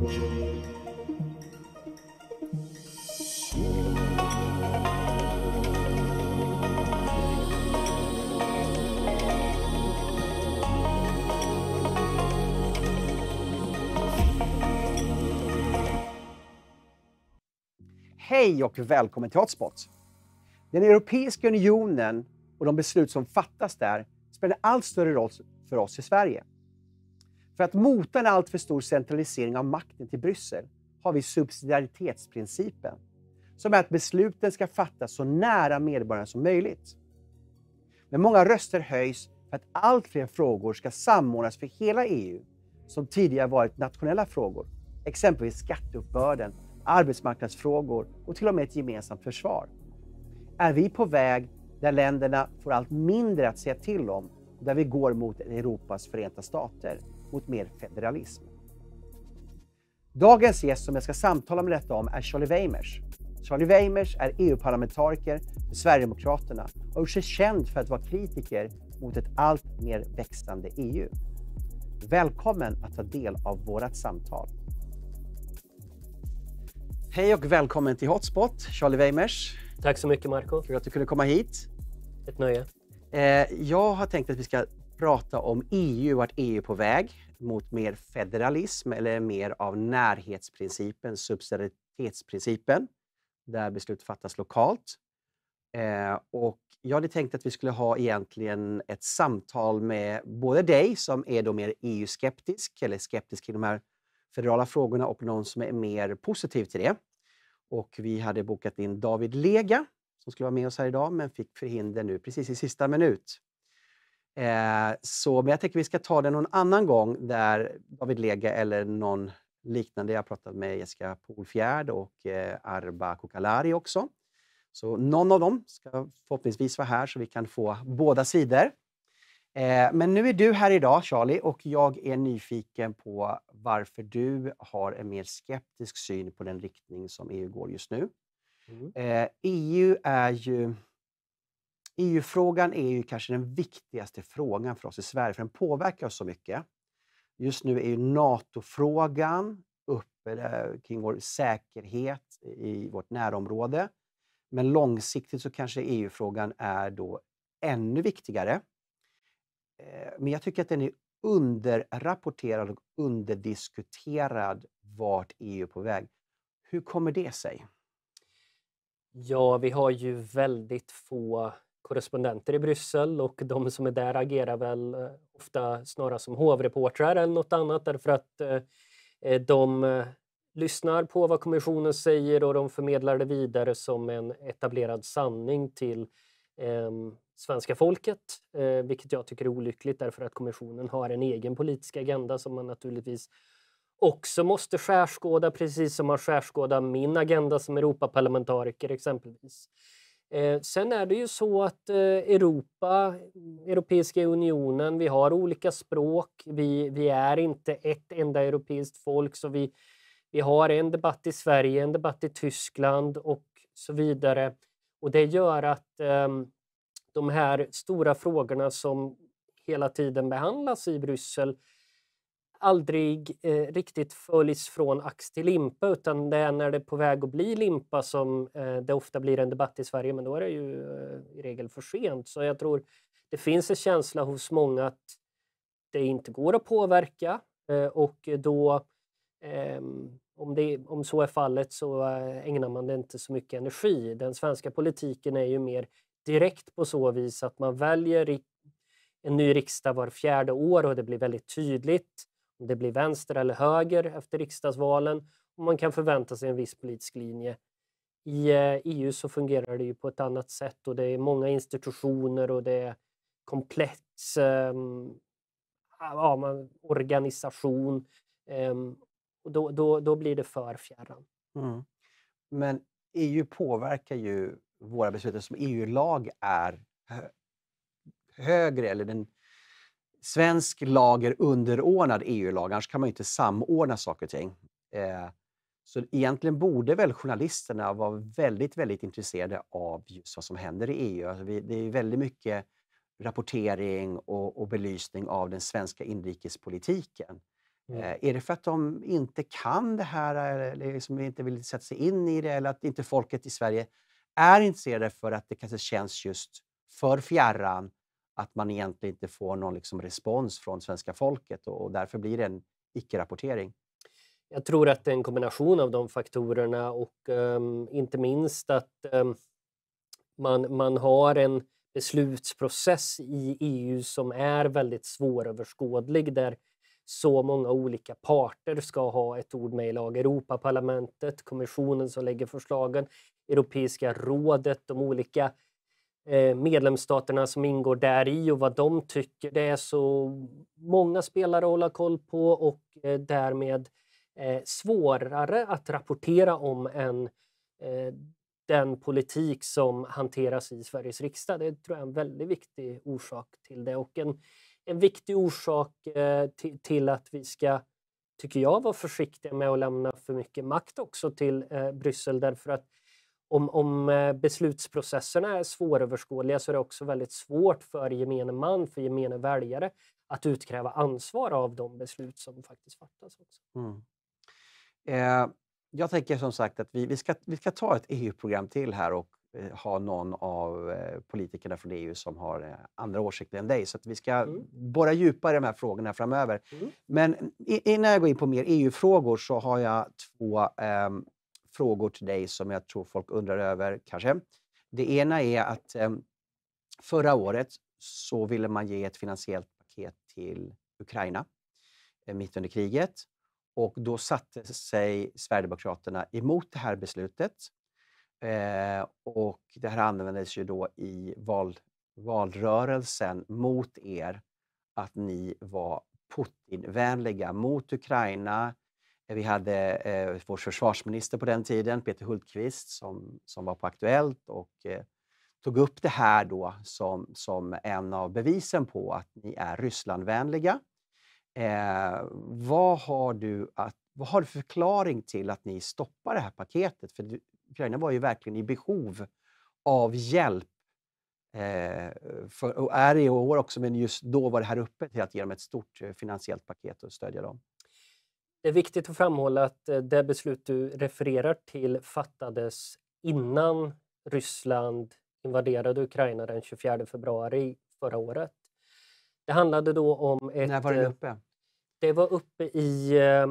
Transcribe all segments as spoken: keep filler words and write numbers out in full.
Hej och välkommen till Hotspot. Den Europeiska unionen och de beslut som fattas där spelar allt större roll för oss i Sverige. För att mota en alltför stor centralisering av makten till Bryssel har vi subsidiaritetsprincipen, som är att besluten ska fattas så nära medborgarna som möjligt. Men många röster höjs för att allt fler frågor ska samordnas för hela E U, som tidigare varit nationella frågor, exempelvis skatteuppbörden, arbetsmarknadsfrågor och till och med ett gemensamt försvar. Är vi på väg där länderna får allt mindre att säga till om, där vi går mot Europas förenta stater, mot mer federalism? Dagens gäst som jag ska samtala med detta om är Charlie Weimers. Charlie Weimers är E U-parlamentariker för Sverigedemokraterna och har gjort sig känd för att vara kritiker mot ett allt mer växande E U. Välkommen att ta del av vårat samtal. Hej och välkommen till Hotspot, Charlie Weimers. Tack så mycket, Marco. Kul att du kunde komma hit. Ett nöje. Eh, jag har tänkt att vi ska prata om E U, vart E U är på väg mot mer federalism eller mer av närhetsprincipen, subsidiaritetsprincipen, där beslut fattas lokalt. Eh, och jag hade tänkt att vi skulle ha egentligen ett samtal med både dig som är då mer E U-skeptisk eller skeptisk i de här federala frågorna och någon som är mer positiv till det. Och vi hade bokat in David Lega som skulle vara med oss här idag men fick förhinder nu precis i sista minut. Eh, så, men jag tänker att vi ska ta det någon annan gång där David Lega eller någon liknande. Jag har pratat med Jessica Polfjärd och eh, Arba Kokalari också. Så någon av dem ska förhoppningsvis vara här så vi kan få båda sidor. Eh, men nu är du här idag, Charlie, och jag är nyfiken på varför du har en mer skeptisk syn på den riktning som E U går just nu. Mm. Eh, E U är ju... E U-frågan är ju kanske den viktigaste frågan för oss i Sverige, för den påverkar oss så mycket. Just nu är ju NATO-frågan uppe där, kring vår säkerhet i vårt närområde. Men långsiktigt så kanske E U-frågan är då ännu viktigare. Men jag tycker att den är underrapporterad och underdiskuterad vart E U är på väg. Hur kommer det sig? Ja, vi har ju väldigt få korrespondenter i Bryssel och de som är där agerar väl ofta snarare som hovreportrar eller något annat därför att eh, de eh, lyssnar på vad kommissionen säger och de förmedlar det vidare som en etablerad sanning till eh, svenska folket, eh, vilket jag tycker är olyckligt därför att kommissionen har en egen politisk agenda som man naturligtvis också måste skärskåda, precis som man skärskådar min agenda som Europaparlamentariker exempelvis. Eh, sen är det ju så att eh, Europa, Europeiska unionen, vi har olika språk, vi, vi är inte ett enda europeiskt folk, så vi, vi har en debatt i Sverige, en debatt i Tyskland och så vidare. Och det gör att eh, de här stora frågorna som hela tiden behandlas i Bryssel aldrig eh, riktigt följs från ax till limpa, utan det är när det är på väg att bli limpa som eh, det ofta blir en debatt i Sverige, men då är det ju eh, i regel för sent. Så jag tror det finns en känsla hos många att det inte går att påverka eh, och då eh, om, det, om så är fallet så eh, ägnar man det inte så mycket energi. Den svenska politiken är ju mer direkt på så vis att man väljer en ny riksdag var fjärde år och det blir väldigt tydligt om det blir vänster eller höger efter riksdagsvalen och man kan förvänta sig en viss politisk linje. I E U så fungerar det ju på ett annat sätt och det är många institutioner och det är komplex um, ja, organisation um, och då, då, då blir det för fjärran. Mm. Men E U påverkar ju våra beslut som E U-lag är hö- högre eller den svensk lag är underordnad E U-lag, annars kan man ju inte samordna saker och ting. Eh, så egentligen borde väl journalisterna vara väldigt, väldigt intresserade av just vad som händer i E U. Alltså vi, det är väldigt mycket rapportering och, och belysning av den svenska inrikespolitiken. Mm. Eh, är det för att de inte kan det här eller liksom inte vill sätta sig in i det eller att inte folket i Sverige är intresserade för att det kanske känns just för fjärran att man egentligen inte får någon liksom respons från svenska folket och, och därför blir det en icke-rapportering? Jag tror att det är en kombination av de faktorerna och um, inte minst att um, man, man har en beslutsprocess i E U som är väldigt svåröverskådlig där så många olika parter ska ha ett ord med i lag. Europaparlamentet, kommissionen som lägger förslagen, Europeiska rådet, de olika eh, medlemsstaterna som ingår där i och vad de tycker. Det är så många spelare att hålla koll på och eh, därmed eh, svårare att rapportera om än eh, den politik som hanteras i Sveriges riksdag. Det tror jag är en väldigt viktig orsak till det och en, en viktig orsak eh, till, till att vi ska, tycker jag, vara försiktiga med att lämna för mycket makt också till eh, Bryssel därför att om, om eh, beslutsprocesserna är svåröverskådliga så är det också väldigt svårt för gemene man, för gemene väljare att utkräva ansvar av de beslut som faktiskt fattas också. Mm. Eh, jag tänker som sagt att vi, vi, ska, vi ska ta ett E U-program till här och eh, ha någon av eh, politikerna från E U som har eh, andra åsikter än dig. Så att vi ska mm. borra djupare i de här frågorna framöver. Mm. Men innan jag går in på mer E U-frågor så har jag två eh, frågor till dig som jag tror folk undrar över kanske. Det ena är att eh, förra året så ville man ge ett finansiellt paket till Ukraina eh, mitt under kriget. Och då satte sig Sverigedemokraterna emot det här beslutet. Eh, och det här användes ju då i val, valrörelsen mot er att ni var Putin-vänliga mot Ukraina. Vi hade eh, vår försvarsminister på den tiden, Peter Hultqvist, som, som var på Aktuellt och eh, tog upp det här då som, som en av bevisen på att ni är Rysslandvänliga. Eh, vad, har du att, vad har du för förklaring till att ni stoppar det här paketet? För Ukraina var ju verkligen i behov av hjälp. Eh, för, och är det i år också, men just då var det här uppe till att ge dem ett stort eh, finansiellt paket och stödja dem. Det är viktigt att framhålla att det beslut du refererar till fattades innan Ryssland invaderade Ukraina den tjugofjärde februari förra året. Det handlade då om ett... När var det uppe? Det var uppe i eh,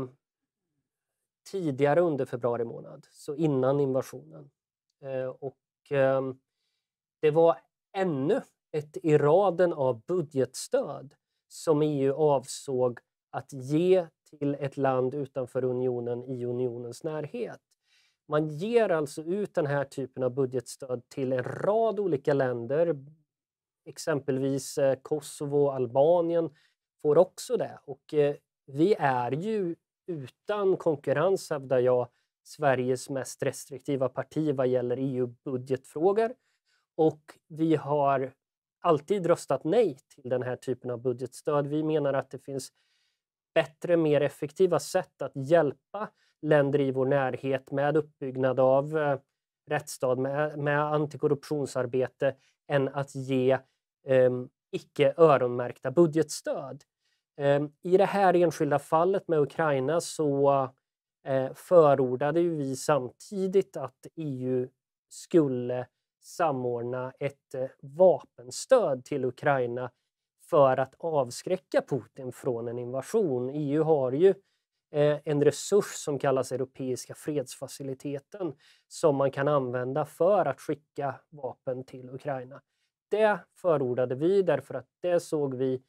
tidigare under februari månad, så innan invasionen. Eh, och eh, det var ännu ett i raden av budgetstöd som E U avsåg att ge till ett land utanför unionen i unionens närhet. Man ger alltså ut den här typen av budgetstöd till en rad olika länder. Exempelvis eh, Kosovo och Albanien får också det. Och eh, vi är ju utan konkurrens, hävdar jag, Sveriges mest restriktiva parti vad gäller E U-budgetfrågor. Och vi har alltid röstat nej till den här typen av budgetstöd. Vi menar att det finns bättre, mer effektiva sätt att hjälpa länder i vår närhet med uppbyggnad av eh, rättsstat, med, med antikorruptionsarbete än att ge eh, icke öronmärkta budgetstöd. Eh, I det här enskilda fallet med Ukraina så eh, förordade ju vi samtidigt att E U skulle samordna ett eh, vapenstöd till Ukraina för att avskräcka Putin från en invasion. E U har ju eh, en resurs som kallas Europeiska fredsfaciliteten som man kan använda för att skicka vapen till Ukraina. Det förordade vi därför att det såg vi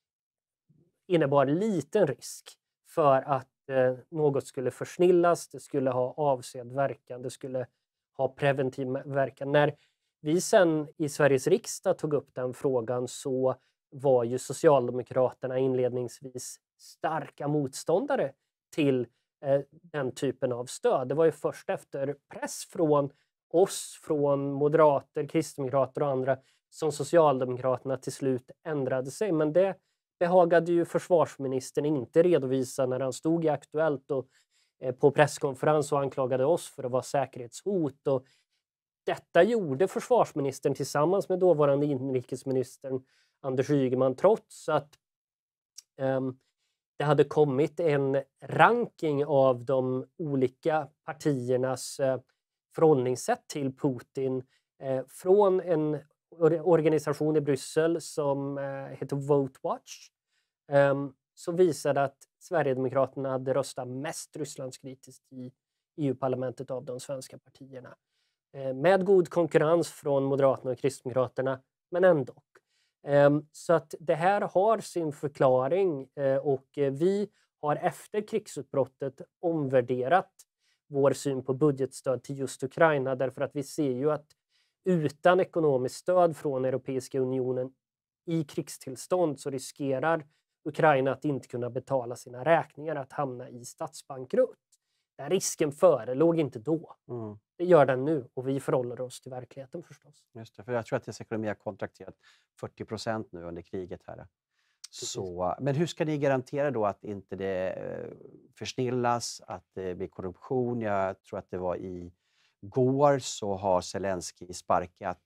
innebar liten risk för att eh, något skulle försnillas, det skulle ha avsedd verkan, det skulle ha preventiv verkan. När vi sen i Sveriges riksdag tog upp den frågan så var ju Socialdemokraterna inledningsvis starka motståndare till eh, den typen av stöd. Det var ju först efter press från oss, från moderater, kristdemokrater och andra som Socialdemokraterna till slut ändrade sig. Men det behagade ju försvarsministern inte redovisa när han stod i Aktuellt och eh, på presskonferens och anklagade oss för att vara säkerhetshot. Och detta gjorde försvarsministern tillsammans med dåvarande inrikesministern Anders Ygeman trots att um, det hade kommit en ranking av de olika partiernas eh, förhållningssätt till Putin eh, från en or organisation i Bryssel som eh, heter Vote Watch, eh, så visade att Sverigedemokraterna hade röstat mest Rysslandskritiskt i E U-parlamentet av de svenska partierna. Eh, med god konkurrens från Moderaterna och Kristdemokraterna, men ändå. Eh, så att det här har sin förklaring eh, och eh, vi har efter krigsutbrottet omvärderat vår syn på budgetstöd till just Ukraina, därför att vi ser ju att utan ekonomiskt stöd från Europeiska unionen i krigstillstånd så riskerar Ukraina att inte kunna betala sina räkningar, att hamna i statsbankrutt. Den risken förelåg inte då. Mm. Det gör den nu och vi förhåller oss till verkligheten förstås. Just det, för jag tror att dess ekonomi har kontrakterat fyrtio procent nu under kriget här. Så, men hur ska ni garantera då att inte det försnillas, att det blir korruption? Jag tror att det var i går så har Zelensky sparkat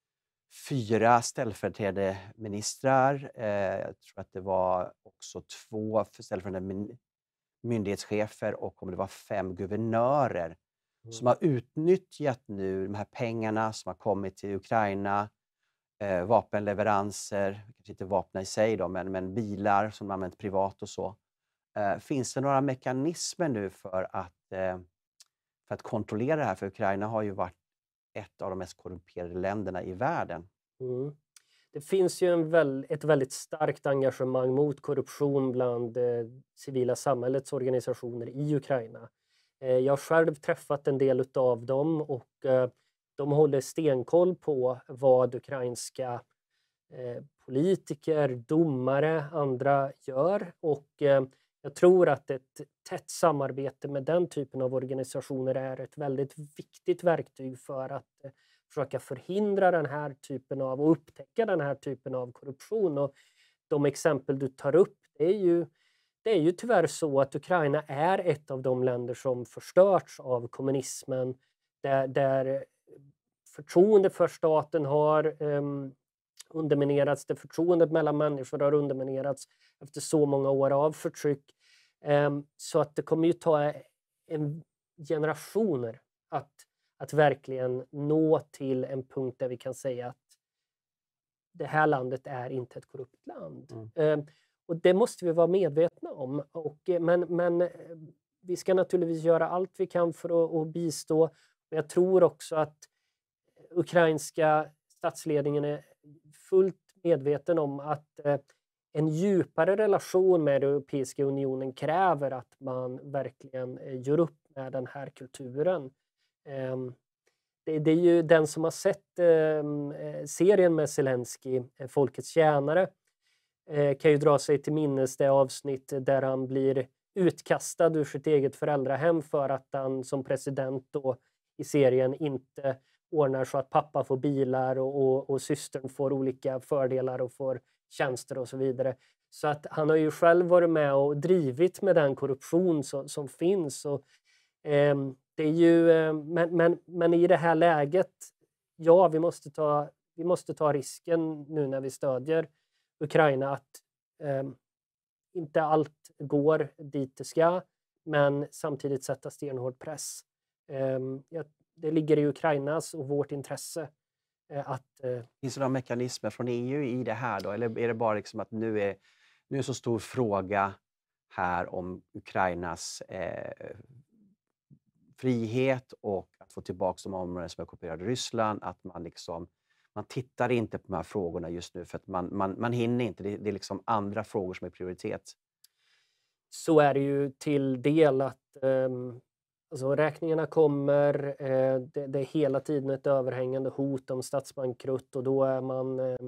fyra ställföreträdande ministrar. Jag tror att det var också två ställföreträdande myndighetschefer och om det var fem guvernörer mm. som har utnyttjat nu de här pengarna som har kommit till Ukraina. Eh, vapenleveranser, kanske inte vapen i sig då, men, men bilar som används privat och så. Eh, finns det några mekanismer nu för att, eh, för att kontrollera det här? För Ukraina har ju varit ett av de mest korrumperade länderna i världen. Mm. Det finns ju en väl, ett väldigt starkt engagemang mot korruption bland eh, civila samhällets organisationer i Ukraina. Eh, jag har själv träffat en del av dem och eh, de håller stenkoll på vad ukrainska eh, politiker, domare, andra gör och eh, jag tror att ett tätt samarbete med den typen av organisationer är ett väldigt viktigt verktyg för att eh, försöka förhindra den här typen av och upptäcka den här typen av korruption. Och de exempel du tar upp, det är ju, det är ju tyvärr så att Ukraina är ett av de länder som förstörts av kommunismen, där, där förtroende för staten har um, underminerats, där förtroendet mellan människor har underminerats efter så många år av förtryck. Um, så att det kommer ju ta en generationer att, att verkligen nå till en punkt där vi kan säga att det här landet är inte ett korrupt land. Mm. Um, och det måste vi vara medvetna om. Och, men, men vi ska naturligtvis göra allt vi kan för att, att bistå. Men jag tror också att ukrainska statsledningen är fullt medveten om att eh, en djupare relation med Europeiska unionen kräver att man verkligen eh, gör upp med den här kulturen. Eh, det, det är ju den som har sett eh, serien med Zelensky, eh, Folkets tjänare, eh, kan ju dra sig till minnes det avsnitt där han blir utkastad ur sitt eget föräldrahem för att han som president då i serien inte ordnar så att pappa får bilar och, och, och systern får olika fördelar och får tjänster och så vidare. Så att han har ju själv varit med och drivit med den korruption som, som finns. Och, eh, det är ju, eh, men, men, men i det här läget, ja, vi måste ta, vi måste ta risken nu när vi stödjer Ukraina att eh, inte allt går dit det ska, men samtidigt sätta stenhård press. Eh, jag, Det ligger i Ukrainas och vårt intresse eh, att... Eh... Finns det några mekanismer från E U i det här då? Eller är det bara liksom att nu är, nu är så stor fråga här om Ukrainas eh, frihet och att få tillbaka de områden som är ockuperade av Ryssland, att man liksom man tittar inte på de här frågorna just nu för att man, man, man hinner inte. Det, det är liksom andra frågor som är prioritet. Så är det ju till del att um... Alltså, räkningarna kommer, eh, det, det är hela tiden ett överhängande hot om statsbankrutt och då är, man, eh,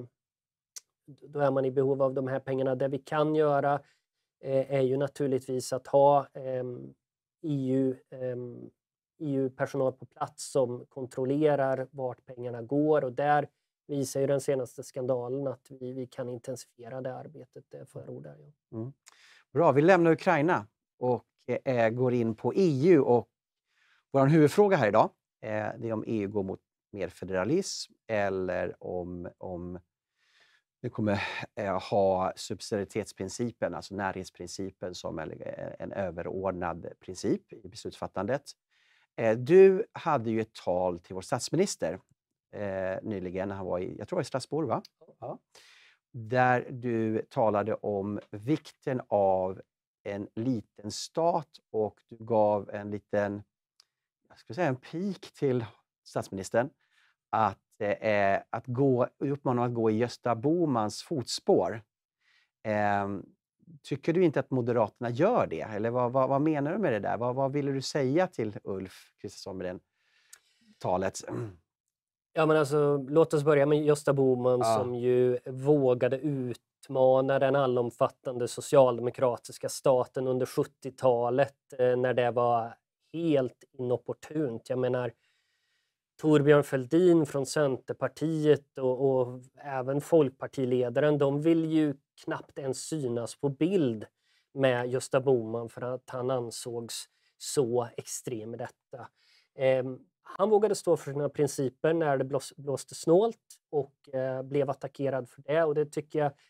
då är man i behov av de här pengarna. Det vi kan göra eh, är ju naturligtvis att ha eh, E U, eh, E U-personal på plats som kontrollerar vart pengarna går och där visar ju den senaste skandalen att vi, vi kan intensifiera det arbetet. Det förordar jag. Mm. Bra, vi lämnar Ukraina och eh, går in på E U och vår huvudfråga här idag eh, det är om E U går mot mer federalism eller om, om Vi kommer eh, ha subsidiaritetsprincipen, alltså närhetsprincipen som en, en överordnad princip i beslutsfattandet. Eh, du hade ju ett tal till vår statsminister eh, nyligen, han var i, jag tror det var i Strasbourg, va? Ja. Där du talade om vikten av en liten stat och du gav en liten, jag skulle säga en pik till statsministern att, eh, att gå, uppmana att gå i Gösta Bohmans fotspår. Eh, tycker du inte att Moderaterna gör det? Eller vad, vad, vad menar du med det där? Vad, vad ville du säga till Ulf Kristersson med det talet? Ja, men alltså, låt oss börja med Gösta Bohman Ja. som ju vågade utmana den allomfattande socialdemokratiska staten under sjuttiotalet eh, när det var helt inopportunt. Jag menar, Torbjörn Fälldin från Centerpartiet och, och även folkpartiledaren, de vill ju knappt ens synas på bild med Gösta Bohman för att han ansågs så extrem i detta. Eh, han vågade stå för sina principer när det blås, blåste snålt och eh, blev attackerad för det, och det tycker jag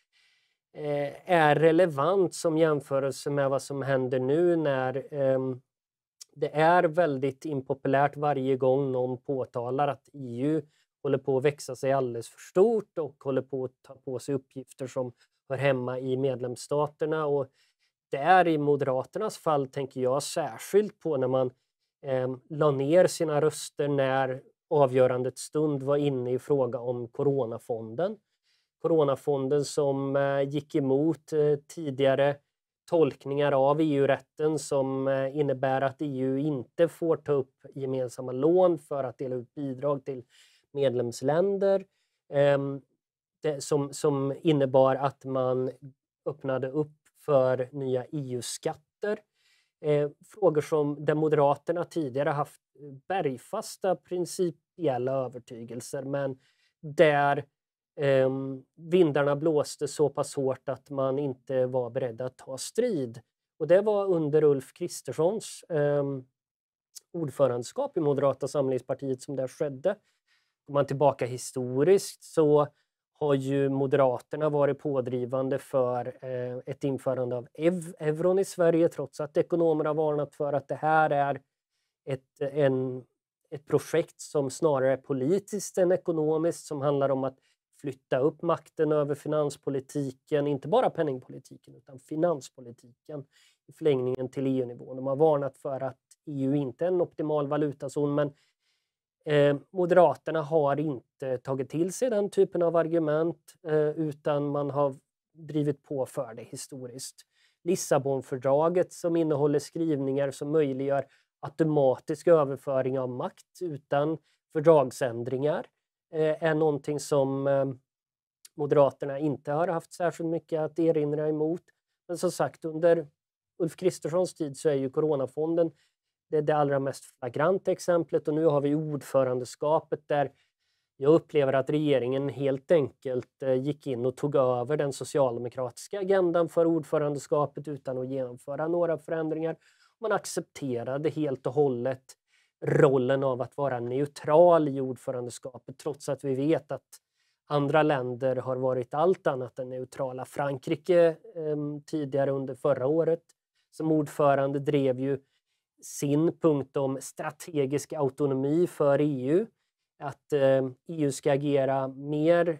eh, är relevant som jämförelse med vad som händer nu när eh, det är väldigt impopulärt varje gång någon påtalar att E U håller på att växa sig alldeles för stort och håller på att ta på sig uppgifter som hör hemma i medlemsstaterna. Och det är i Moderaternas fall, tänker jag, särskilt på när man eh, la ner sina röster när avgörandet stund var inne i fråga om coronafonden. Coronafonden som eh, gick emot eh, tidigare tolkningar av E U-rätten som eh, innebär att E U inte får ta upp gemensamma lån för att dela ut bidrag till medlemsländer. Eh, det, som, som innebar att man öppnade upp för nya E U-skatter. Eh, frågor som där Moderaterna tidigare haft bergfasta principiella övertygelser, men där eh, vindarna blåste så pass hårt att man inte var beredd att ta strid. Och det var under Ulf Kristerssons eh, ordförandeskap i Moderata samlingspartiet som det skedde. Går man tillbaka historiskt så har ju Moderaterna varit pådrivande för eh, ett införande av ev- euron i Sverige, trots att ekonomer har varnat för att det här är ett, en, ett projekt som snarare är politiskt än ekonomiskt, som handlar om att flytta upp makten över finanspolitiken, inte bara penningpolitiken utan finanspolitiken i förlängningen till E U-nivån. De har varnat för att E U inte är en optimal valutazon, men Eh, Moderaterna har inte tagit till sig den typen av argument eh, utan man har drivit på för det historiskt. Lissabonfördraget som innehåller skrivningar som möjliggör automatisk överföring av makt utan fördragsändringar eh, är någonting som eh, Moderaterna inte har haft särskilt mycket att erinra emot. Men som sagt, under Ulf Kristerssons tid så är ju coronafonden det är det allra mest flagranta exemplet, och nu har vi ordförandeskapet där jag upplever att regeringen helt enkelt gick in och tog över den socialdemokratiska agendan för ordförandeskapet utan att genomföra några förändringar. Man accepterade helt och hållet rollen av att vara neutral i ordförandeskapet, trots att vi vet att andra länder har varit allt annat än neutrala. Frankrike eh, tidigare under förra året som ordförande drev ju sin punkt om strategisk autonomi för E U, att eh, E U ska agera mer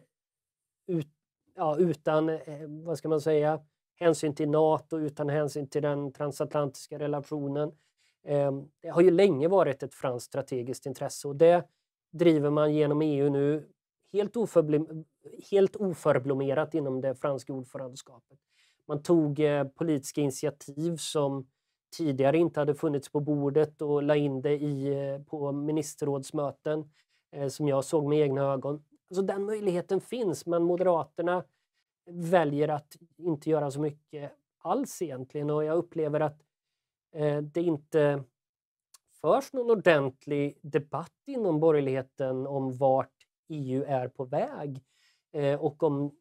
ut, ja, utan eh, vad ska man säga, hänsyn till NATO, utan hänsyn till den transatlantiska relationen. Eh, det har ju länge varit ett franskt strategiskt intresse, och det driver man genom E U nu helt, oförblom, helt oförblommerat inom det franska ordförandeskapet. Man tog eh, politiska initiativ som tidigare inte hade funnits på bordet och la in det i, på ministerrådsmöten eh, som jag såg med egna ögon. Så den möjligheten finns, men Moderaterna väljer att inte göra så mycket alls egentligen, och jag upplever att eh, det inte förs någon ordentlig debatt inom borgerligheten om vart E U är på väg eh, och om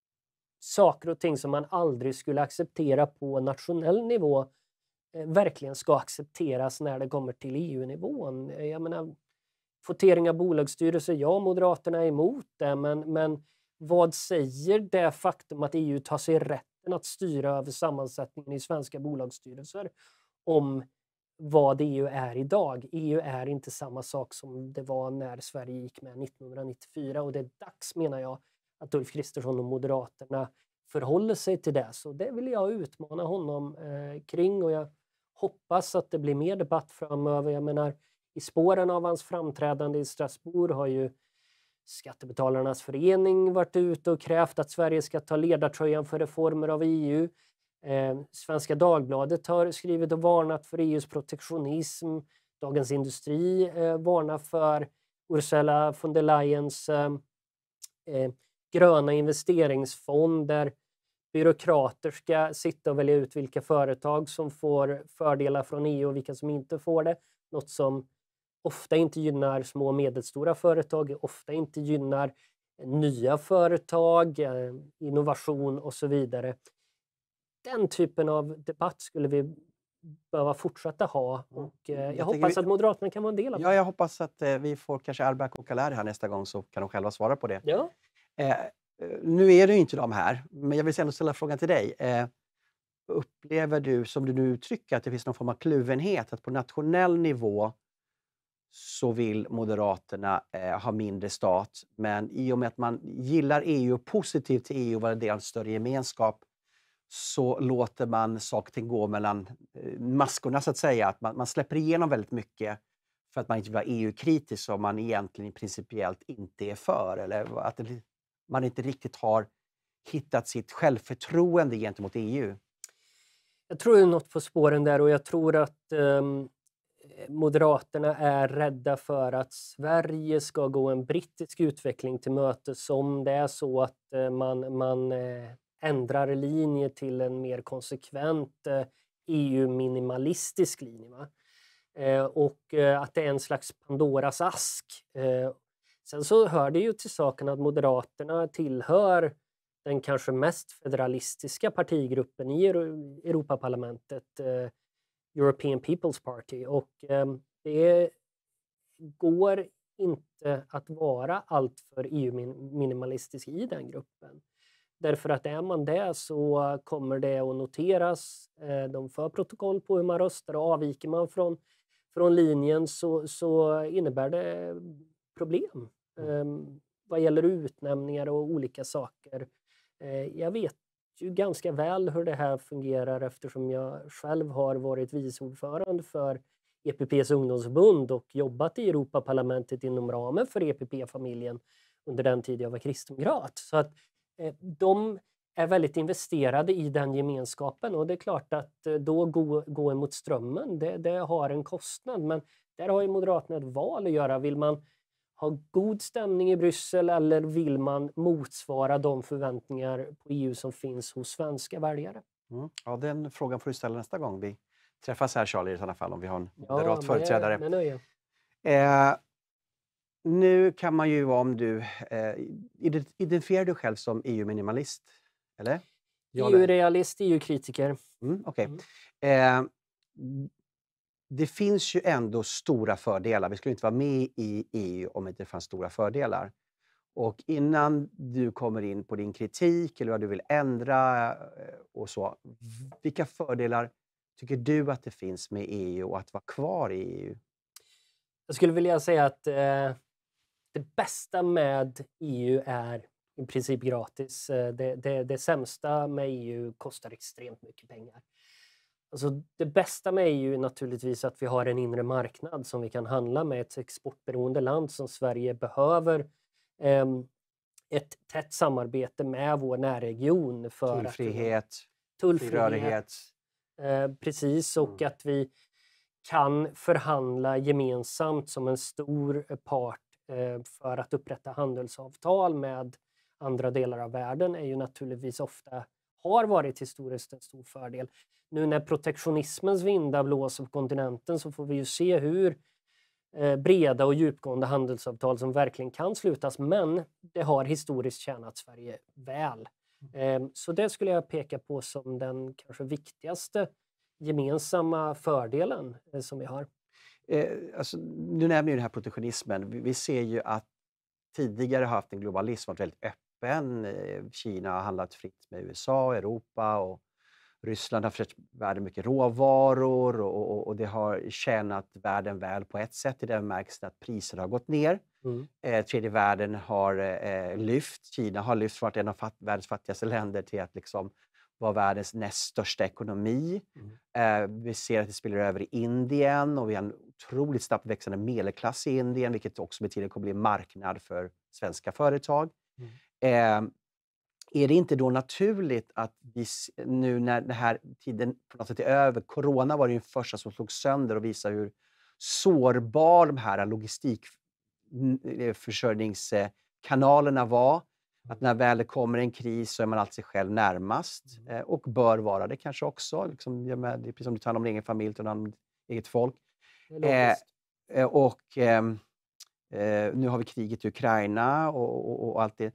saker och ting som man aldrig skulle acceptera på nationell nivå verkligen ska accepteras när det kommer till E U-nivån. Jag menar, kvotering av bolagsstyrelser, ja, Moderaterna är emot det, men, men vad säger det faktum att E U tar sig rätten att styra över sammansättningen i svenska bolagsstyrelser om vad E U är idag? E U är inte samma sak som det var när Sverige gick med nittonhundranittiofyra, och det är dags, menar jag, att Ulf Kristersson och Moderaterna förhåller sig till det. Så det vill jag utmana honom eh, kring, och jag hoppas att det blir mer debatt framöver. Jag menar, i spåren av hans framträdande i Strasbourg har ju Skattebetalarnas förening varit ute och krävt att Sverige ska ta ledartröjan för reformer av E U. Eh, Svenska Dagbladet har skrivit och varnat för E U:s protektionism. Dagens Industri eh, varnar för Ursula von der Leyens eh, eh, gröna investeringsfonder. Byråkrater ska sitta och välja ut vilka företag som får fördelar från E U och vilka som inte får det. Något som ofta inte gynnar små och medelstora företag, ofta inte gynnar nya företag, eh, innovation och så vidare. Den typen av debatt skulle vi behöva fortsätta ha, och eh, jag, jag hoppas vi... att Moderaterna kan vara en del av det. Ja, jag hoppas att eh, vi får kanske Arback och Kaler här nästa gång, så kan de själva svara på det. Ja. Eh, nu är det ju inte de här, men jag vill ändå ställa frågan till dig. Eh, upplever du, som du nu uttrycker, att det finns någon form av kluvenhet, att på nationell nivå så vill Moderaterna eh, ha mindre stat, men i och med att man gillar E U och positivt till E U och vad det är en större gemenskap, så låter man saker och ting gå mellan eh, maskorna, så att säga. Att man, man släpper igenom väldigt mycket för att man inte vill vara E U-kritisk, som man egentligen principiellt inte är för. Eller att det, man inte riktigt har hittat sitt självförtroende gentemot E U. Jag tror det är något på spåren där, och jag tror att um, Moderaterna är rädda för att Sverige ska gå en brittisk utveckling till mötes, som det är så att uh, man, man uh, ändrar linje till en mer konsekvent uh, E U-minimalistisk linje. Va? Uh, och uh, att det är en slags Pandoras ask. Uh, sen så hör det ju till saken att Moderaterna tillhör den kanske mest federalistiska partigruppen i Europaparlamentet, eh, European People's Party, och eh, det går inte att vara alltför E U-minimalistisk i den gruppen. Därför att är man det så kommer det att noteras, eh, de för protokoll på hur man röstar, och avviker man från, från linjen så, så innebär det problem eh, vad gäller utnämningar och olika saker. Jag vet ju ganska väl hur det här fungerar, eftersom jag själv har varit viceordförande för E P P:s ungdomsförbund och jobbat i Europaparlamentet inom ramen för E P P-familjen under den tid jag var kristdemokrat. Så att eh, de är väldigt investerade i den gemenskapen, och det är klart att eh, då gå, gå emot strömmen, det, det har en kostnad. Men där har ju Moderaterna ett val att göra. Vill man ha god stämning i Bryssel, eller vill man motsvara de förväntningar på E U som finns hos svenska väljare? Mm. Ja, den frågan får du ställa nästa gång vi träffas här, Charlie, i sådana fall, om vi har en ja, moderat med, företrädare. Med nöje. Eh, nu kan man ju, om du eh, identifierar du själv som E U-minimalist, eller? E U-realist, E U-kritiker. Mm, Okej. Okay. Mm. Eh, Det finns ju ändå stora fördelar. Vi skulle inte vara med i E U om det inte fanns stora fördelar. Och innan du kommer in på din kritik eller vad du vill ändra och så, vilka fördelar tycker du att det finns med E U och att vara kvar i E U? Jag skulle vilja säga att eh, det bästa med E U är i princip gratis. Det, det, det sämsta med E U kostar extremt mycket pengar. Alltså det bästa med E U är naturligtvis att vi har en inre marknad som vi kan handla med. Ett exportberoende land som Sverige behöver eh, ett tätt samarbete med vår närregion. För tullfrihet, att, tullfrihet eh, precis, och mm. att vi kan förhandla gemensamt som en stor part eh, för att upprätta handelsavtal med andra delar av världen är ju naturligtvis ofta, har varit historiskt en stor fördel. Nu när protektionismens vindar blåser på kontinenten så får vi ju se hur eh, breda och djupgående handelsavtal som verkligen kan slutas, men det har historiskt tjänat Sverige väl. Eh, så det skulle jag peka på som den kanske viktigaste gemensamma fördelen eh, som vi har. Eh, alltså, nu nämner ju den här protektionismen. Vi, vi ser ju att tidigare har haft en globalism varit väldigt öppen. Eh, Kina har handlat fritt med U S A, Europa och Ryssland har försett världen mycket råvaror och, och, och det har tjänat världen väl på ett sätt i den bemärkelsen att priserna har gått ner. Mm. Eh, tredje världen har eh, lyft. Kina har lyft från att en av fat- världens fattigaste länder till att liksom vara världens näst största ekonomi. Mm. Eh, vi ser att det spiller över i Indien och vi har en otroligt snabbt växande medelklass i Indien, vilket också med tiden kommer bli en marknad för svenska företag. Mm. Eh, är det inte då naturligt att vi s- nu när den här tiden på något sätt är över, corona var ju den första som slog sönder och visade hur sårbar de här logistikförsörjningskanalerna var. Att när väl det kommer en kris så är man alltid sig själv närmast eh, och bör vara det kanske också. Liksom, jag med, det är precis som du tar hand om din egen familj, tar hand om ditt eget folk. Det är Eh, logiskt. eh, och ehm, eh, nu har vi kriget i Ukraina och, och, och allt det.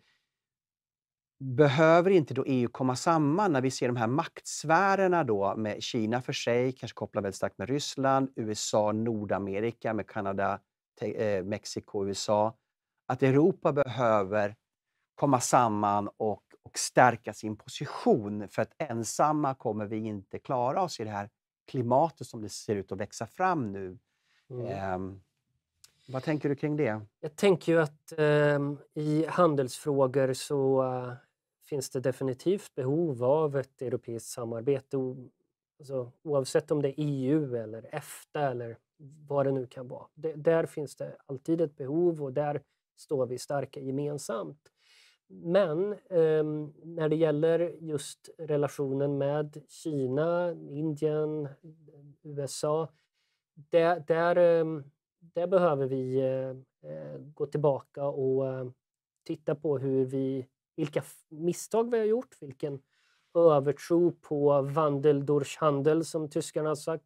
Behöver inte då E U komma samman när vi ser de här maktsfärerna då med Kina för sig, kanske kopplat väldigt starkt med Ryssland, U S A, Nordamerika med Kanada, te- eh, Mexiko, U S A. Att Europa behöver komma samman och, och stärka sin position för att ensamma kommer vi inte klara oss i det här klimatet som det ser ut att växa fram nu. Mm. Ehm, vad tänker du kring det? Jag tänker ju att ehm, i handelsfrågor så eh, finns det definitivt behov av ett europeiskt samarbete. O, alltså, oavsett om det är E U eller EFTA eller vad det nu kan vara. Det, där finns det alltid ett behov och där står vi starka gemensamt. Men ehm, när det gäller just relationen med Kina, Indien, U S A, där, där, ehm, där behöver vi eh, eh, gå tillbaka och eh, titta på hur vi, vilka f- misstag vi har gjort, vilken övertro på Wandel durch Handel som tyskarna har sagt,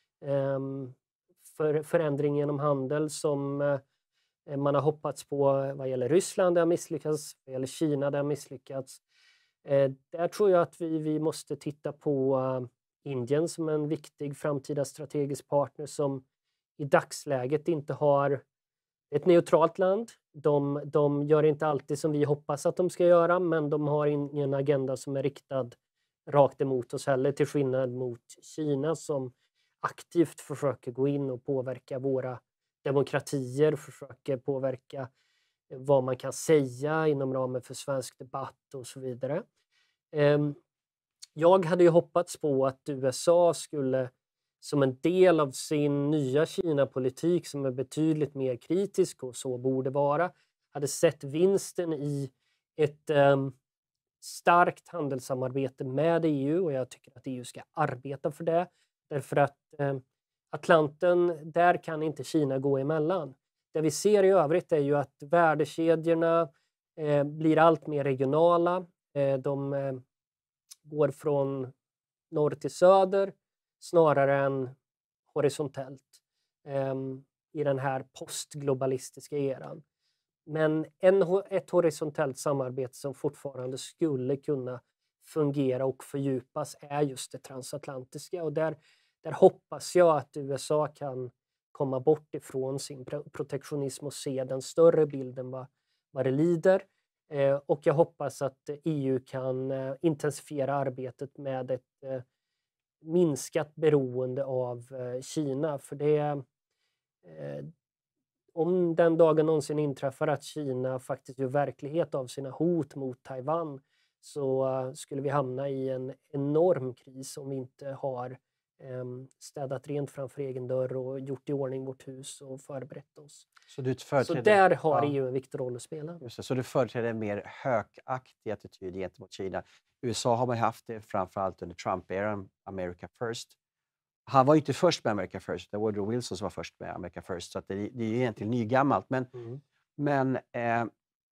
ehm, för, förändring genom handel som eh, man har hoppats på vad gäller Ryssland, det har misslyckats, vad gäller Kina, det har misslyckats. Eh, där tror jag att vi, vi måste titta på eh, Indien som en viktig framtida strategisk partner som i dagsläget inte har ett neutralt land. De, de gör inte alltid som vi hoppas att de ska göra, men de har ingen agenda som är riktad rakt emot oss heller, till skillnad mot Kina som aktivt försöker gå in och påverka våra demokratier, försöker påverka vad man kan säga inom ramen för svensk debatt och så vidare. Ehm, Jag hade ju hoppats på att U S A skulle som en del av sin nya Kina-politik som är betydligt mer kritisk och så borde vara, hade sett vinsten i ett um, starkt handelssamarbete med E U och jag tycker att E U ska arbeta för det. Därför att um, Atlanten, där kan inte Kina gå emellan. Det vi ser i övrigt är ju att värdekedjorna eh, blir allt mer regionala. Eh, de eh, går från norr till söder snarare än horisontellt um, i den här postglobalistiska eran. Men en, ett horisontellt samarbete som fortfarande skulle kunna fungera och fördjupas är just det transatlantiska och där, där hoppas jag att U S A kan komma bort ifrån sin protektionism och se den större bilden vad, vad det lider. Eh, och jag hoppas att E U kan eh, intensifiera arbetet med ett eh, minskat beroende av eh, Kina. För det, eh, om den dagen någonsin inträffar att Kina faktiskt gör verklighet av sina hot mot Taiwan så uh, skulle vi hamna i en enorm kris om vi inte har um, städat rent framför egen dörr och gjort i ordning vårt hus och förberett oss. Så, du Så där har ja. E U en viktig roll att spela. Just det, så du företräder en mer hökaktig attityd gentemot Kina. U S A har man haft det framförallt under Trump-eran, America First. Han var ju inte först med America First, det var Woodrow Wilson som var först med America First, så att det, det är ju egentligen nygammalt. Men, mm. men eh,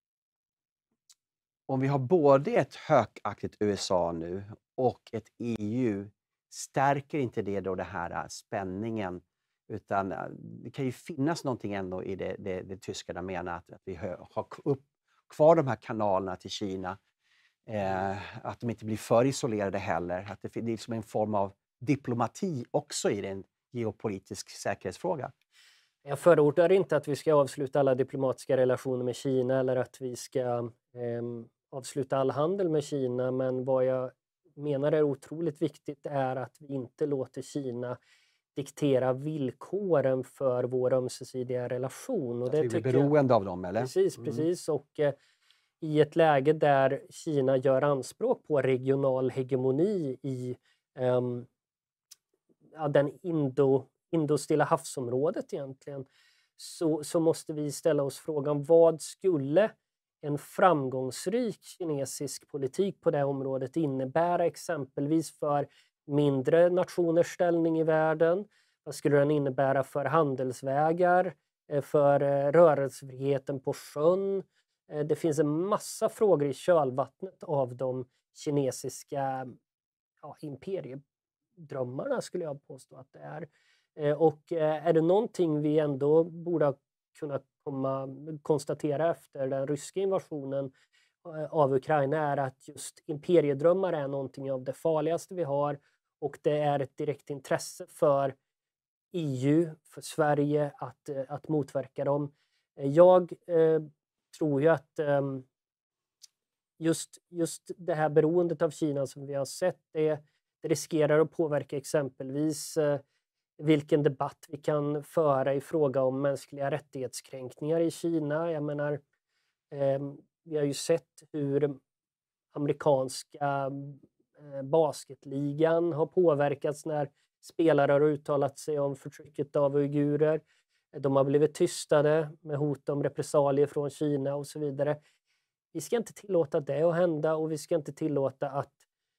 om vi har både ett hökaktigt U S A nu och ett E U, stärker inte det då det här spänningen? Utan det kan ju finnas någonting ändå i det, det, det tyskarna menar, att, att vi har upp, kvar de här kanalerna till Kina. Eh, att de inte blir för isolerade heller. Att det, det är liksom en form av diplomati också i en geopolitisk säkerhetsfråga. Jag förordar inte att vi ska avsluta alla diplomatiska relationer med Kina eller att vi ska eh, avsluta all handel med Kina, men vad jag menar är otroligt viktigt är att vi inte låter Kina diktera villkoren för vår ömsesidiga relation. Och Att det vi blir tycker jag, beroende av dem, eller? precis, Mm. precis. Och eh, i ett läge där Kina gör anspråk på regional hegemoni i ehm, ja, den Indo, Indo-Stilla havsområdet egentligen, så, så måste vi ställa oss frågan, vad skulle en framgångsrik kinesisk politik på det området innebära exempelvis för mindre nationers ställning i världen? Vad skulle den innebära för handelsvägar, eh, för eh, rörelsefriheten på sjön? Eh, Det finns en massa frågor i kölvattnet av de kinesiska ja, imperiedrömmarna, skulle jag påstå att det är. Eh, Och eh, är det någonting vi ändå borde ha kunnat komma, konstatera efter den ryska invasionen eh, av Ukraina, är att just imperiedrömmar är någonting av det farligaste vi har, och det är ett direkt intresse för E U, för Sverige att, eh, att motverka dem. Eh, Jag eh, tror ju att ehm, just, just det här beroendet av Kina som vi har sett, det, det riskerar att påverka exempelvis eh, vilken debatt vi kan föra i fråga om mänskliga rättighetskränkningar i Kina. Jag menar, eh, vi har ju sett hur amerikanska eh, basketligan har påverkats när spelare har uttalat sig om förtrycket av uigurer. De har blivit tystade med hot om repressalier från Kina och så vidare. Vi ska inte tillåta det att hända, och vi ska inte tillåta att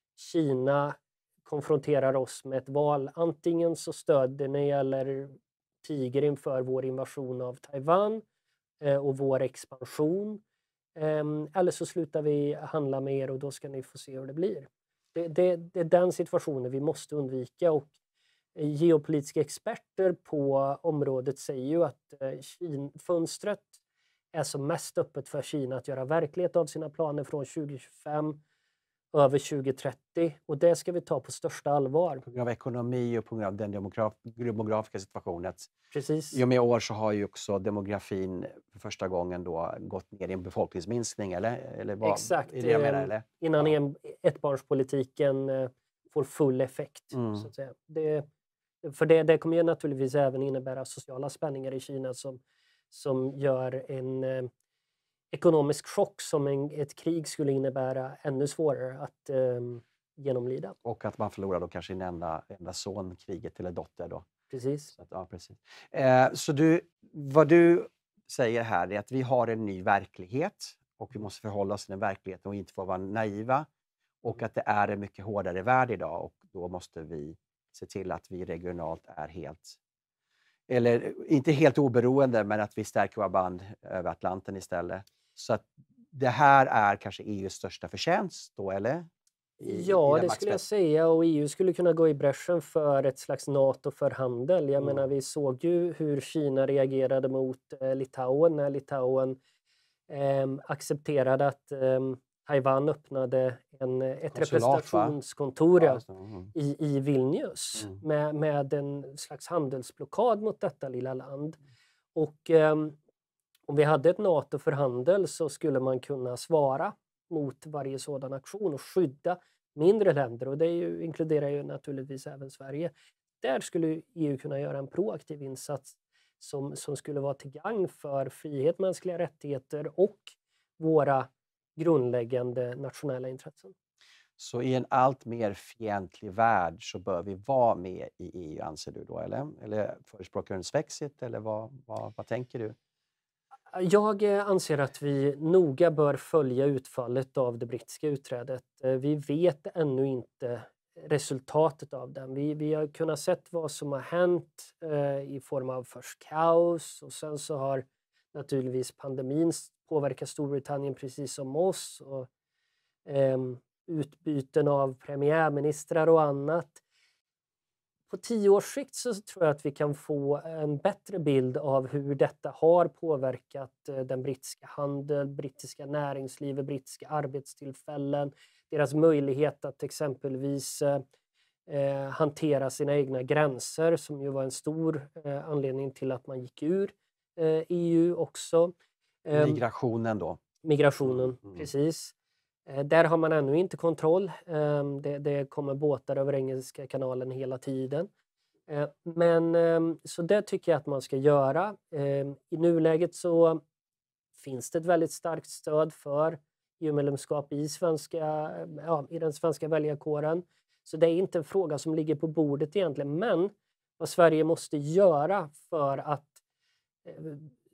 Kina konfronterar oss med ett val. Antingen så stöder ni eller tiger inför vår invasion av Taiwan eh, och vår expansion. Ehm, eller så slutar vi handla med er, och då ska ni få se hur det blir. Det, det, det är den situationen vi måste undvika, och eh, geopolitiska experter på området säger ju att eh, Kin- fönstret är som mest öppet för Kina att göra verklighet av sina planer från tjugo tjugofem över tjugo trettio, och det ska vi ta på största allvar. På grund av ekonomi och på grund av den demograf demografiska situationen. Precis. I och med år så har ju också demografin för första gången då gått ner i en befolkningsminskning, eller? eller vad, Exakt. Är det jag menar, eh, eller? Innan Ja. en, ettbarnspolitiken eh, får full effekt. Mm. Så att säga. Det, för det, det kommer ju naturligtvis även innebära sociala spänningar i Kina som, som gör en eh, ekonomisk chock som en, ett krig skulle innebära ännu svårare att eh, genomlida. Och att man förlorar då kanske en enda, enda son, kriget, eller dotter då. Precis. Så, att, ja, precis. Eh, så du, vad du säger här är att vi har en ny verklighet och vi måste förhålla oss till den verkligheten och inte få vara naiva. Och att det är en mycket hårdare värld idag, och då måste vi se till att vi regionalt är helt, eller inte helt oberoende, men att vi stärker våra band över Atlanten istället. Så att det här är kanske E U:s största förtjänst då, eller? I, Ja, i det skulle jag säga, och E U skulle kunna gå i bräschen för ett slags NATO för handel. Jag Mm. menar, vi såg ju hur Kina reagerade mot eh, Litauen när Litauen eh, accepterade att eh, Taiwan öppnade en, ett Konsulat, va? representationskontor Ja, ja, just det. Mm. i, i Vilnius Mm. med, med en slags handelsblockad mot detta lilla land. Och eh, om vi hade ett NATO för handel så skulle man kunna svara mot varje sådan aktion och skydda mindre länder, och det är ju, inkluderar ju naturligtvis även Sverige. Där skulle E U kunna göra en proaktiv insats som, som skulle vara till gagn för frihet, mänskliga rättigheter och våra grundläggande nationella intressen. Så i en allt mer fientlig värld så bör vi vara med i E U, anser du då, eller? Eller förespråkar du en svexit, eller vad, vad, vad tänker du? Jag eh, anser att vi noga bör följa utfallet av det brittiska utträdet. Eh, Vi vet ännu inte resultatet av den. Vi, vi har kunnat se vad som har hänt eh, i form av först kaos, och sen så har naturligtvis pandemin påverkat Storbritannien precis som oss, och ehm, utbyten av premiärministrar och annat. På tio års sikt så tror jag att vi kan få en bättre bild av hur detta har påverkat eh, den brittiska handeln, brittiska näringslivet, brittiska arbetstillfällen, deras möjlighet att exempelvis eh, eh, hantera sina egna gränser, som ju var en stor eh, anledning till att man gick ur eh, E U också. Ehm, Migrationen då? migrationen, Mm, mm. precis. Eh, där har man ännu inte kontroll. Eh, det, det kommer båtar över Engelska kanalen hela tiden. Eh, men eh, så det tycker jag att man ska göra. Eh, I nuläget så finns det ett väldigt starkt stöd för E U-medlemskap i, svenska, ja, i den svenska väljarkåren. Så det är inte en fråga som ligger på bordet egentligen. Men vad Sverige måste göra för att eh,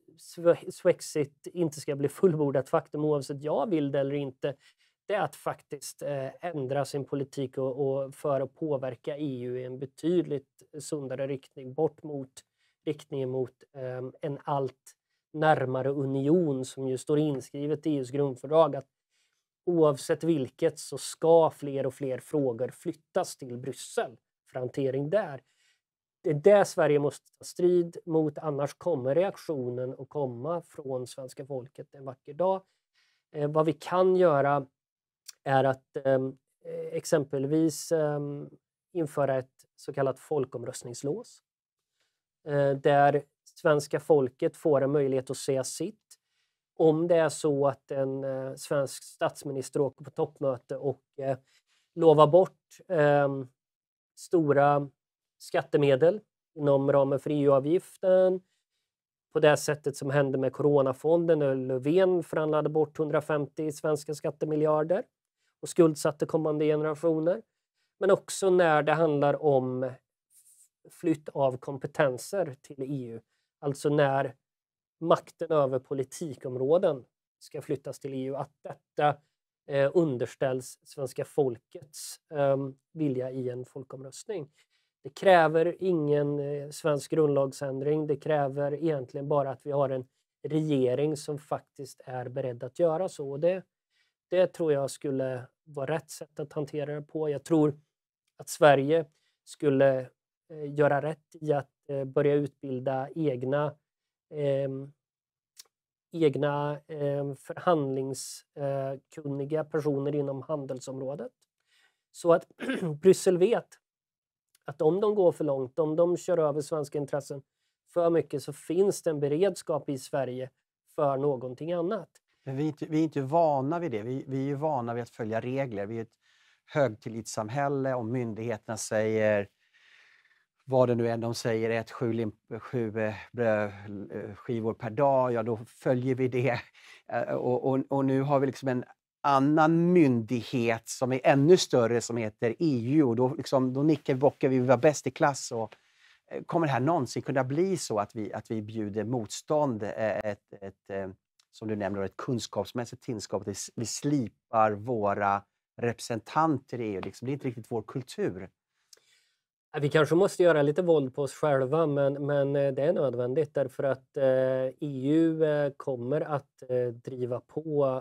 Swexit inte ska bli fullbordat faktum oavsett jag vill det eller inte, det är att faktiskt eh, ändra sin politik och, och för att påverka E U i en betydligt sundare riktning, bort mot riktningen mot eh, en allt närmare union som ju står inskrivet i E U:s grundfördrag, att oavsett vilket så ska fler och fler frågor flyttas till Bryssel för hantering där. Det är där Sverige måste ta strid mot, annars kommer reaktionen att komma från svenska folket en vacker dag. Eh, vad vi kan göra är att eh, exempelvis eh, införa ett så kallat folkomröstningslås. Eh, där svenska folket får en möjlighet att säga sitt. Om det är så att en eh, svensk statsminister åker på toppmöte och eh, lovar bort eh, stora skattemedel inom ramen för E U-avgiften på det sättet som hände med coronafonden när Löfven förhandlade bort hundrafemtio svenska skattemiljarder och skuldsatte kommande generationer. Men också när det handlar om flytt av kompetenser till E U. Alltså när makten över politikområden ska flyttas till E U. Att detta eh, underställs svenska folkets eh, vilja i en folkomröstning. Det kräver ingen eh, svensk grundlagsändring. Det kräver egentligen bara att vi har en regering som faktiskt är beredd att göra så. Och det, det tror jag skulle vara rätt sätt att hantera det på. Jag tror att Sverige skulle eh, göra rätt i att eh, börja utbilda egna, eh, egna eh, förhandlingskunniga eh, personer inom handelsområdet. Så att Bryssel vet att om de går för långt, om de kör över svenska intressen för mycket, så finns det en beredskap i Sverige för någonting annat. Men vi är inte, vi är inte vana vid det. Vi, vi är ju vana vid att följa regler. Vi är ett högtillitssamhälle. Om myndigheterna säger vad det nu är de säger, ett sju, limp, sju brödskivor per dag, ja då följer vi det. Och, och, och nu har vi liksom en annan myndighet som är ännu större som heter E U, och då, liksom, då nickar vi bockar, vi var bäst i klass. Och kommer det här någonsin kunna bli så att vi, att vi bjuder motstånd, ett, ett, ett, som du nämner, ett kunskapsmässigt tillskap, vi slipar våra representanter i E U, liksom, det är inte riktigt vår kultur. Vi kanske måste göra lite våld på oss själva, men, men det är nödvändigt därför att eh, E U eh, kommer att eh, driva på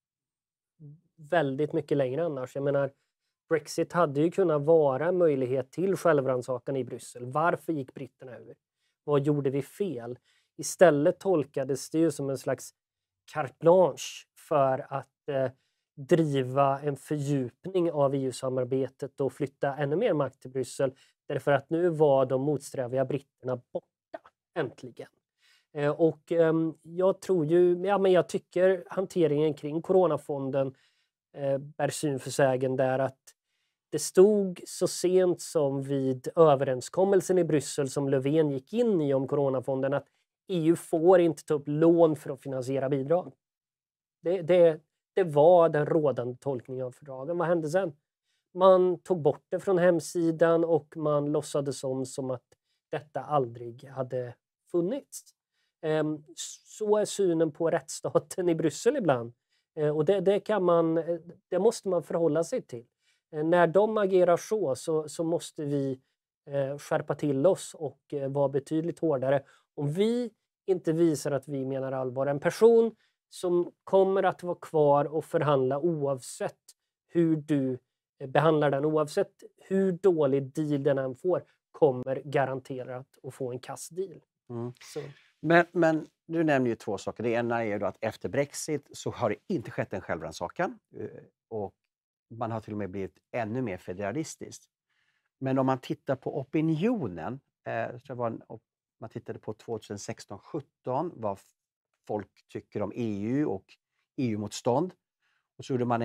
väldigt mycket längre annars. Jag menar, Brexit hade ju kunnat vara en möjlighet till självrannsakan i Bryssel. Varför gick britterna ur? Vad gjorde vi fel? Istället tolkades det ju som en slags carte blanche för att eh, driva en fördjupning av E U-samarbetet och flytta ännu mer makt till Bryssel. Därför att nu var de motsträviga britterna borta, äntligen. Eh, och eh, jag tror ju, ja men jag tycker hanteringen kring coronafonden eh, bär syn för sägen där, att det stod så sent som vid överenskommelsen i Bryssel som Löfven gick in i om coronafonden att E U får inte ta upp lån för att finansiera bidrag. Det, det, det var den rådande tolkningen av fördragen. Vad hände sen? Man tog bort det från hemsidan och man låtsades som, som att detta aldrig hade funnits. Um, så är synen på rättsstaten i Bryssel ibland. Uh, och det, det, kan man, det måste man förhålla sig till. Uh, när de agerar så, så, så måste vi uh, skärpa till oss och uh, vara betydligt hårdare. Om vi inte visar att vi menar allvar, en person som kommer att vara kvar och förhandla oavsett hur du behandlar den, oavsett hur dålig deal den än får, kommer garanterat att få en kass deal. Mm. Så. Men, men du nämner ju två saker. Det ena är ju då att efter Brexit så har det inte skett en självrannsakan och man har till och med blivit ännu mer federalistiskt. Men om man tittar på opinionen, eh, så var en, man tittade på tjugohundrasexton sjutton vad folk tycker om E U och E U-motstånd. Och så gjorde man en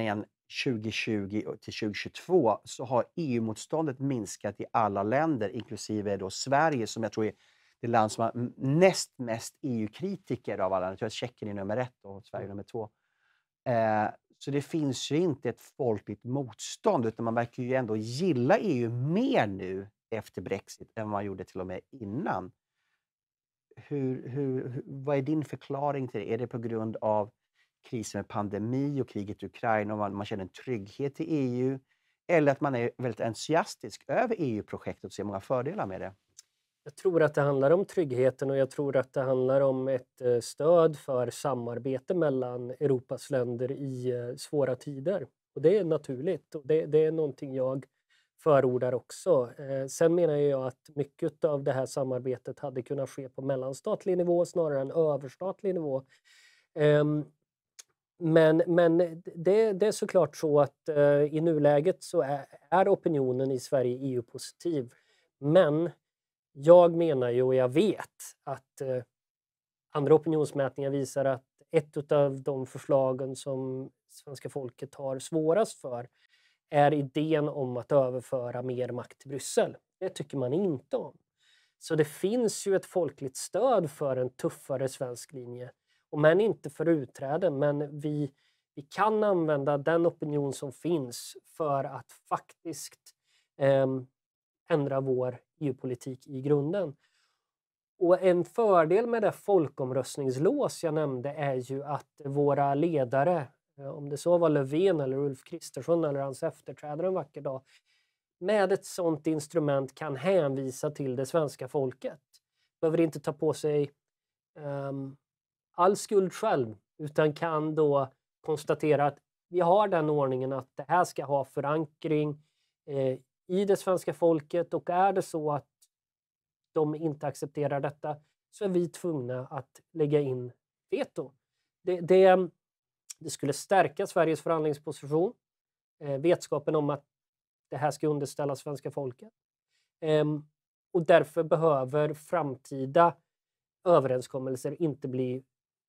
tjugo tjugo till tjugo tjugotvå så har E U-motståndet minskat i alla länder, inklusive då Sverige som jag tror är det land som har m- näst mest E U-kritiker av alla. Jag tror att Tjeckien är nummer ett och Sverige nummer två. Eh, så det finns ju inte ett folkligt motstånd utan man verkar ju ändå gilla E U mer nu efter Brexit än man gjorde till och med innan. Hur, hur, hur, vad är din förklaring till det? Är det på grund av krisen med pandemi och kriget i Ukraina och man, man känner en trygghet i E U? Eller att man är väldigt entusiastisk över E U-projektet och ser många fördelar med det? Jag tror att det handlar om tryggheten och jag tror att det handlar om ett eh, stöd för samarbete mellan Europas länder i eh, svåra tider. Och det är naturligt och det, det är någonting jag förordar också. Eh, sen menar jag att mycket av det här samarbetet hade kunnat ske på mellanstatlig nivå snarare än överstatlig nivå. Ehm, men men det, det är såklart så att eh, i nuläget så är, är opinionen i Sverige E U-positiv. Men jag menar ju och jag vet att eh, andra opinionsmätningar visar att ett av de förslagen som svenska folket har svårast för är idén om att överföra mer makt till Bryssel. Det tycker man inte om. Så det finns ju ett folkligt stöd för en tuffare svensk linje. Och men inte för utträde, men vi, vi kan använda den opinion som finns för att faktiskt eh, ändra vår E U-politik i grunden. Och en fördel med det folkomröstningslås jag nämnde är ju att våra ledare, eh, om det så var Löfven eller Ulf Kristersson eller hans efterträdare en vacker dag, med ett sådant instrument kan hänvisa till det svenska folket. Behöver inte ta på sig um, all skuld själv, utan kan då konstatera att vi har den ordningen att det här ska ha förankring eh, i det svenska folket och är det så att de inte accepterar detta så är vi tvungna att lägga in veto. Det, det, det skulle stärka Sveriges förhandlingsposition, eh, vetskapen om att det här ska underställas svenska folket. Ehm, och därför behöver framtida överenskommelser inte bli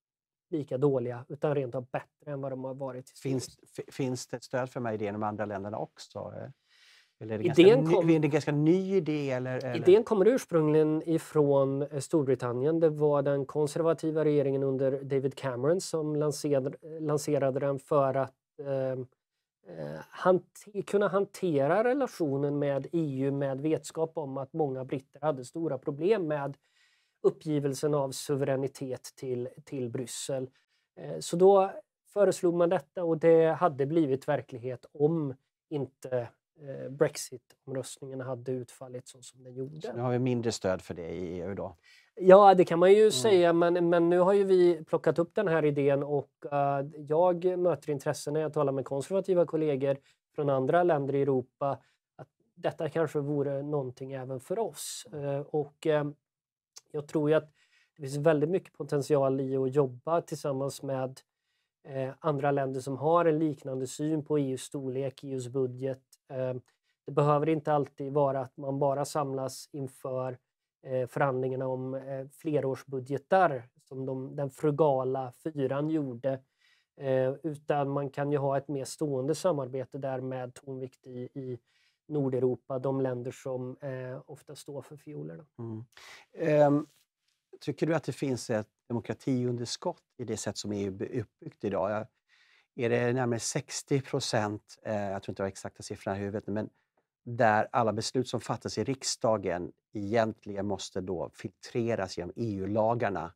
lika dåliga utan rent av bättre än vad de har varit historiskt. Finns, f- finns det ett stöd för mig i det i de andra länderna också? Eller är det, Idén ganska kom- ny, är det en ganska ny idé? Eller, eller? Idén kommer ursprungligen ifrån eh, Storbritannien. Det var den konservativa regeringen under David Cameron som lanserade, lanserade den för att eh, eh, hante- kunna hantera relationen med E U med vetskap om att många britter hade stora problem med uppgivelsen av suveränitet till, till Bryssel. Eh, så då föreslog man detta och det hade blivit verklighet om inte eh, Brexit-omröstningen hade utfallit så som den gjorde. Så nu har vi mindre stöd för det i E U då? Ja, det kan man ju säga, men, men nu har ju vi plockat upp den här idén och uh, jag möter intresse när jag talar med konservativa kollegor från andra länder i Europa att detta kanske vore någonting även för oss. Uh, och uh, jag tror ju att det finns väldigt mycket potential i att jobba tillsammans med eh, andra länder som har en liknande syn på E U:s storlek, E U:s budget. Eh, det behöver inte alltid vara att man bara samlas inför eh, förhandlingarna om eh, flerårsbudgetar som de, den frugala fyran gjorde. Eh, utan man kan ju ha ett mer stående samarbete där med tonvikt i, i Nordeuropa, de länder som eh, ofta står för fiolerna. Mm. Ehm, tycker du att det finns ett demokratiunderskott i det sätt som E U är uppbyggt idag? Jag- Är det närmare sextio procent, eh, jag tror inte jag har exakta siffrorna i huvudet, men där alla beslut som fattas i riksdagen egentligen måste då filtreras genom E U-lagarna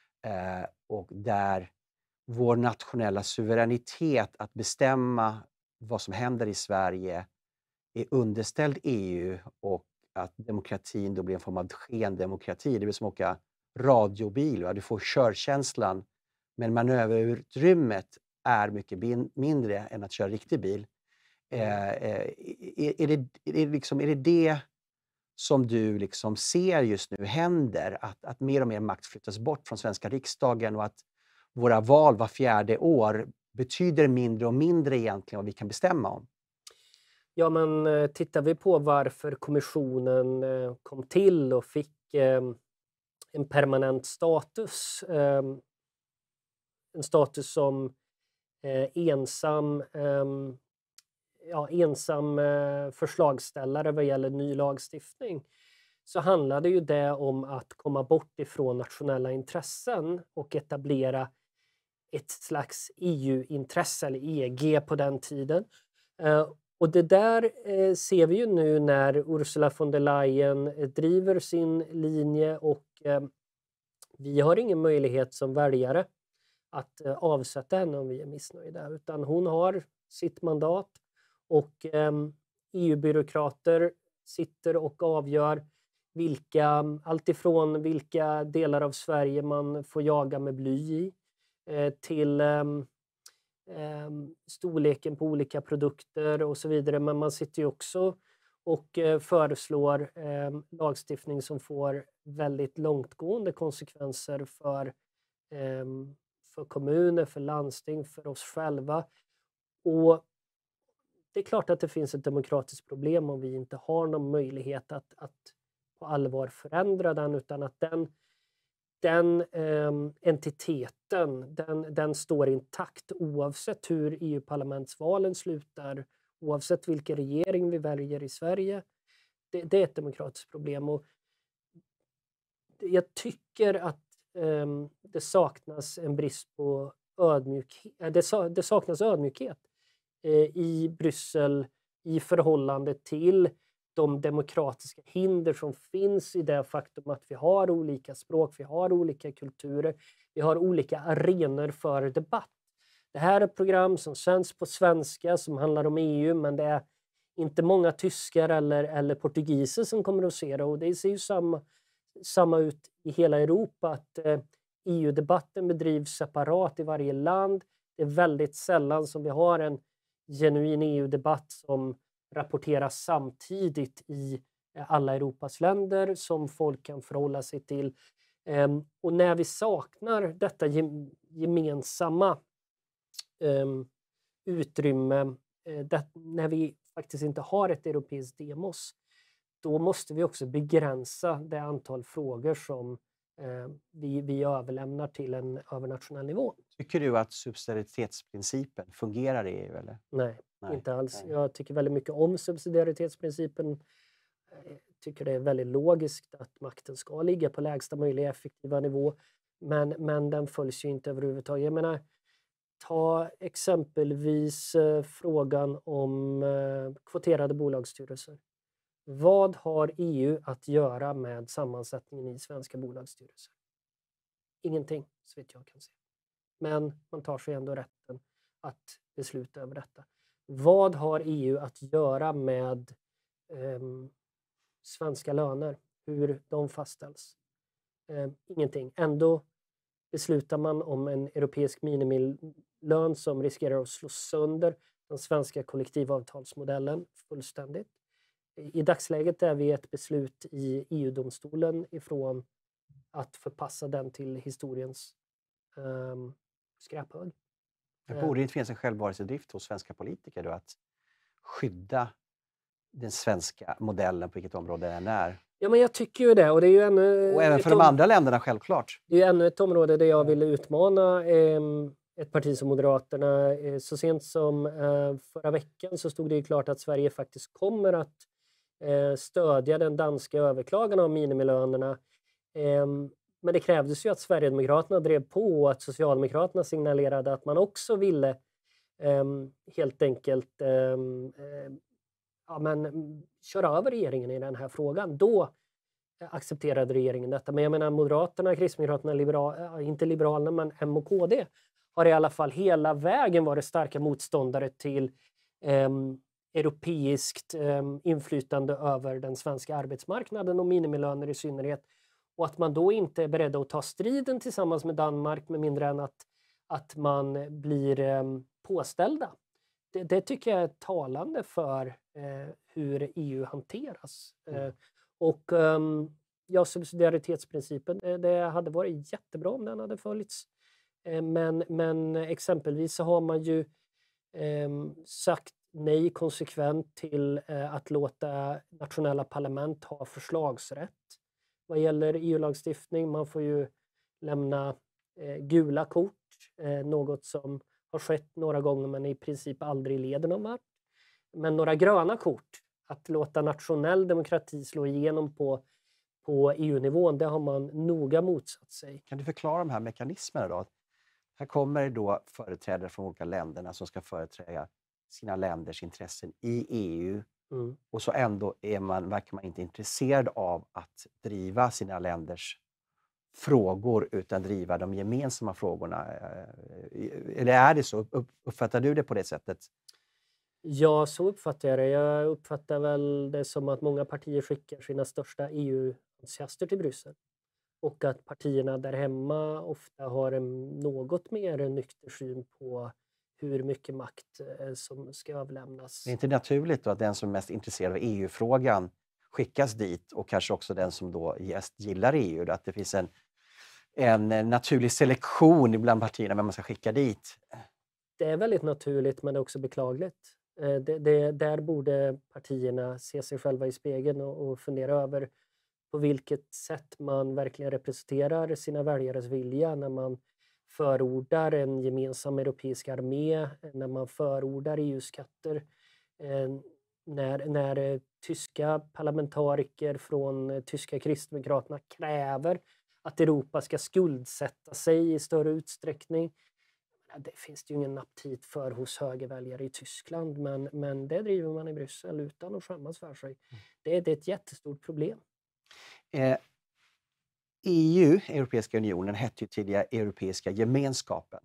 eh, och där vår nationella suveränitet att bestämma vad som händer i Sverige är underställd E U och att demokratin då blir en form av skendemokrati. Det blir som att åka radiobil. Va? Du får körkänslan, men manöverutrymmet är mycket bin- mindre än att köra riktig bil. Eh, eh, är, är, det, är, det liksom, är det det som du liksom ser just nu händer? Att, att mer och mer makt flyttas bort från svenska riksdagen och att våra val var fjärde år betyder mindre och mindre egentligen vad vi kan bestämma om? Ja, men eh, tittar vi på varför kommissionen eh, kom till och fick eh, en permanent status, eh, en status som eh, ensam eh, ja, ensam eh, förslagsställare vad gäller ny lagstiftning, så handlade ju det om att komma bort ifrån nationella intressen och etablera ett slags E U-intresse, eller E G på den tiden. Eh, och det där eh, ser vi ju nu när Ursula von der Leyen eh, driver sin linje, och eh, vi har ingen möjlighet som väljare att eh, avsätta henne om vi är missnöjda, utan hon har sitt mandat, och eh, E U-byråkrater sitter och avgör vilka, alltifrån vilka delar av Sverige man får jaga med bly i, eh, till eh, eh, storleken på olika produkter och så vidare. Men man sitter ju också och eh, föreslår eh, lagstiftning som får väldigt långtgående konsekvenser för, eh, för kommuner, för landsting, för oss själva. Och det är klart att det finns ett demokratiskt problem om vi inte har någon möjlighet att, att på allvar förändra den, utan att den, den eh, entiteten den, den står intakt oavsett hur E U-parlamentsvalen slutar, oavsett vilken regering vi väljer i Sverige. Det, det är ett demokratiskt problem, och jag tycker att eh, det saknas en brist på ödmjukhet. Det, sa, det saknas ödmjukhet eh, i Bryssel i förhållande till de demokratiska hinder som finns i det faktum att vi har olika språk, vi har olika kulturer, vi har olika arenor för debatt. Det här är ett program som sänds på svenska som handlar om E U, men det är inte många tyskar eller, eller portugiser som kommer att se det, och det ser ju samma, samma ut i hela Europa, att eh, E U-debatten bedrivs separat i varje land. Det är väldigt sällan som vi har en genuin E U-debatt som rapporteras samtidigt i alla Europas länder, som folk kan förhålla sig till. Um, och när vi saknar detta gem- gemensamma um, utrymme, uh, det, när vi faktiskt inte har ett europeiskt demos, då måste vi också begränsa det antal frågor som uh, vi, vi överlämnar till en övernationell nivå. Tycker du att subsidiaritetsprincipen fungerar i E U? Eller? Nej, Nej, inte alls. nej. Jag tycker väldigt mycket om subsidiaritetsprincipen. Jag tycker det är väldigt logiskt att makten ska ligga på lägsta möjliga effektiva nivå. Men, men den följs ju inte överhuvudtaget. Jag menar, ta exempelvis eh, frågan om eh, kvoterade bolagsstyrelser. Vad har E U att göra med sammansättningen i svenska bolagsstyrelser? Ingenting, så vitt jag kan se. Men man tar sig ändå rätten att besluta över detta. Vad har E U att göra med eh, svenska löner? Hur de fastställs? Eh, ingenting. Ändå beslutar man om en europeisk minimilön som riskerar att slå sönder den svenska kollektivavtalsmodellen fullständigt. I dagsläget är vi ett beslut i E U-domstolen ifrån att förpassa den till historiens eh, skräphög. Det borde inte finnas en självbevarelsedrift hos svenska politiker då, att skydda den svenska modellen på vilket område den är. Ja, men jag tycker ju det. Och, det är ju ännu och även för de andra länderna, självklart. Det är ju ännu ett område där jag vill utmana eh, ett parti som Moderaterna. Eh, så sent som eh, förra veckan så stod det ju klart att Sverige faktiskt kommer att eh, stödja den danska överklagan av minimilönerna. Eh, men det krävdes ju att Sverigedemokraterna drev på och att Socialdemokraterna signalerade att man också ville eh, helt enkelt eh, eh, ja, men, köra över regeringen i den här frågan. Då accepterade regeringen detta. Men jag menar, Moderaterna, Kristdemokraterna, liberal, inte Liberalerna, men M och K D har i alla fall hela vägen varit starka motståndare till eh, europeiskt eh, inflytande över den svenska arbetsmarknaden och minimilöner i synnerhet. Och att man då inte är beredd att ta striden tillsammans med Danmark med mindre än att, att man blir eh, påställda. Det, det tycker jag är talande för eh, hur E U hanteras. Eh, och um, ja, subsidiaritetsprincipen, det, det hade varit jättebra om den hade följts. Eh, men, men exempelvis så har man ju eh, sagt nej konsekvent till eh, att låta nationella parlament ha förslagsrätt vad gäller E U-lagstiftning. Man får ju lämna eh, gula kort, eh, något som har skett några gånger men i princip aldrig leder någon vart. men några gröna kort, att låta nationell demokrati slå igenom på, på E U-nivån, det har man noga motsatt sig. Kan du förklara de här mekanismerna då? Här kommer det då företrädare från olika länderna som ska företräda sina länders intressen i E U. Mm. Och så ändå är man, verkar man inte intresserad av att driva sina länders frågor utan driva de gemensamma frågorna. Eller är det så? Uppfattar du det på det sättet? Ja, så uppfattar jag det. Jag uppfattar väl det som att många partier skickar sina största E U-entusiaster till Bryssel. Och att partierna där hemma ofta har en något mer nykter syn på hur mycket makt eh, som ska överlämnas. Det är inte naturligt då att den som är mest intresserad av E U-frågan skickas dit och kanske också den som då mest gillar E U, att det finns en, en naturlig selektion bland partierna vem man ska skicka dit? Det är väldigt naturligt, men det är också beklagligt. Eh, Det, det, där borde partierna se sig själva i spegeln och, och fundera över på vilket sätt man verkligen representerar sina väljares vilja när man förordar en gemensam europeisk armé, när man förordar E U-skatter, eh, när, när eh, tyska parlamentariker från eh, tyska kristdemokraterna kräver att Europa ska skuldsätta sig i större utsträckning. Ja, det finns det ju ingen aptit för hos högerväljare i Tyskland, men, men det driver man i Bryssel utan att skämmas för sig. Det, det är ett jättestort problem. Eh, E U, Europeiska unionen, hette ju tidigare Europeiska gemenskapen.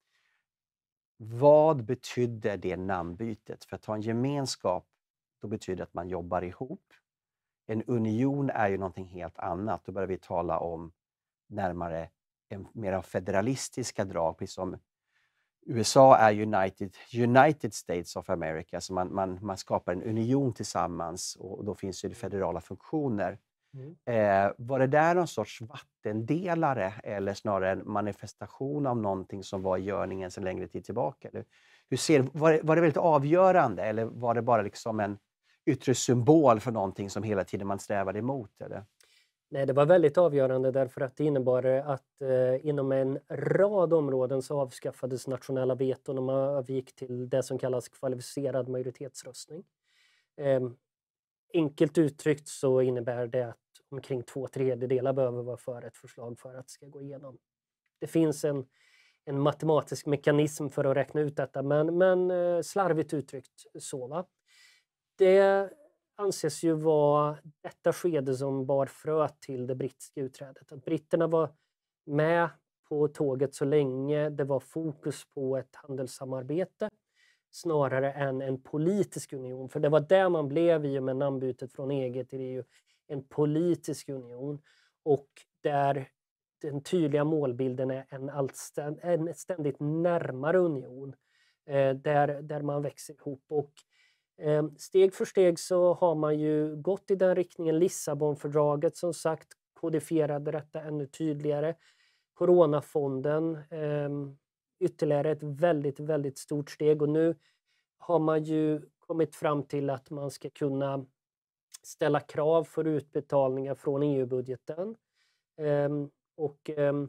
Vad betydde det namnbytet? För att ha en gemenskap, då betyder det att man jobbar ihop. En union är ju någonting helt annat. Då börjar vi tala om närmare en mer federalistiska drag, precis som U S A är United, United States of America, så man, man, man skapar en union tillsammans och då finns ju det federala funktioner. Mm. Eh, var det där någon sorts vattendelare eller snarare en manifestation av någonting som var i görningen sedan längre tid tillbaka? Eller, hur ser, var, det, var det väldigt avgörande eller var det bara liksom en yttre symbol för någonting som hela tiden man strävade emot? Eller? Nej, det var väldigt avgörande därför att det innebar att eh, inom en rad områden så avskaffades nationella veton och man övergick till det som kallas kvalificerad majoritetsröstning. Eh, enkelt uttryckt så innebär det att omkring två tredjedelar behöver vara för ett förslag för att det ska gå igenom. Det finns en, en matematisk mekanism för att räkna ut detta, men, men eh, slarvigt uttryckt så. Va? Det anses ju vara detta skede som bar frö till det brittiska utträdet. Att britterna var med på tåget så länge det var fokus på ett handelssamarbete snarare än en politisk union. För det var där man blev i och med namnbytet från E G till E U, en politisk union. Och där den tydliga målbilden är en, allständ, en ständigt närmare union eh, där, där man växer ihop. Och eh, steg för steg så har man ju gått i den riktningen. Lissabonfördraget som sagt kodifierade detta ännu tydligare. Coronafonden, eh, ytterligare ett väldigt, väldigt stort steg. Och nu har man ju kommit fram till att man ska kunna ställa krav för utbetalningar från E U-budgeten. Um, och um,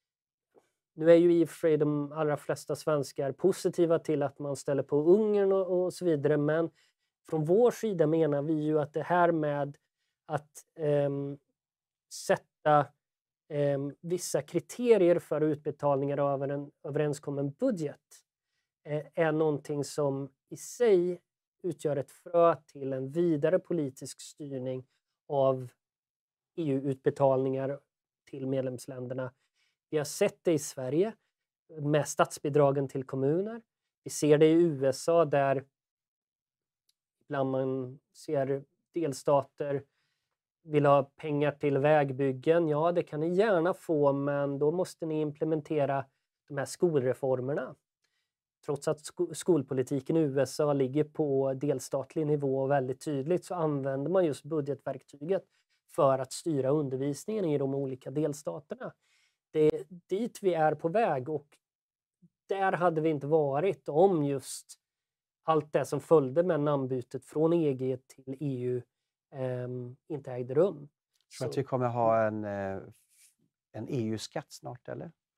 nu är ju i och för sig de allra flesta svenskar positiva till att man ställer på Ungern och, och så vidare, men från vår sida menar vi ju att det här med att um, sätta um, vissa kriterier för utbetalningar över en överenskommen budget uh, är någonting som i sig utgör ett frö till en vidare politisk styrning av E U-utbetalningar till medlemsländerna. Vi har sett det i Sverige med statsbidragen till kommuner. Vi ser det i U S A där ibland man ser delstater vill ha pengar till vägbyggen. Ja, det kan ni gärna få, men då måste ni implementera de här skolreformerna. Trots att sk- skolpolitiken i U S A ligger på delstatlig nivå väldigt tydligt så använder man just budgetverktyget för att styra undervisningen i de olika delstaterna. Det är dit vi är på väg och där hade vi inte varit om just allt det som följde med namnbytet från E G till E U eh, inte ägde rum. Jag tror att vi kommer ha en, en E U-skatt snart, eller?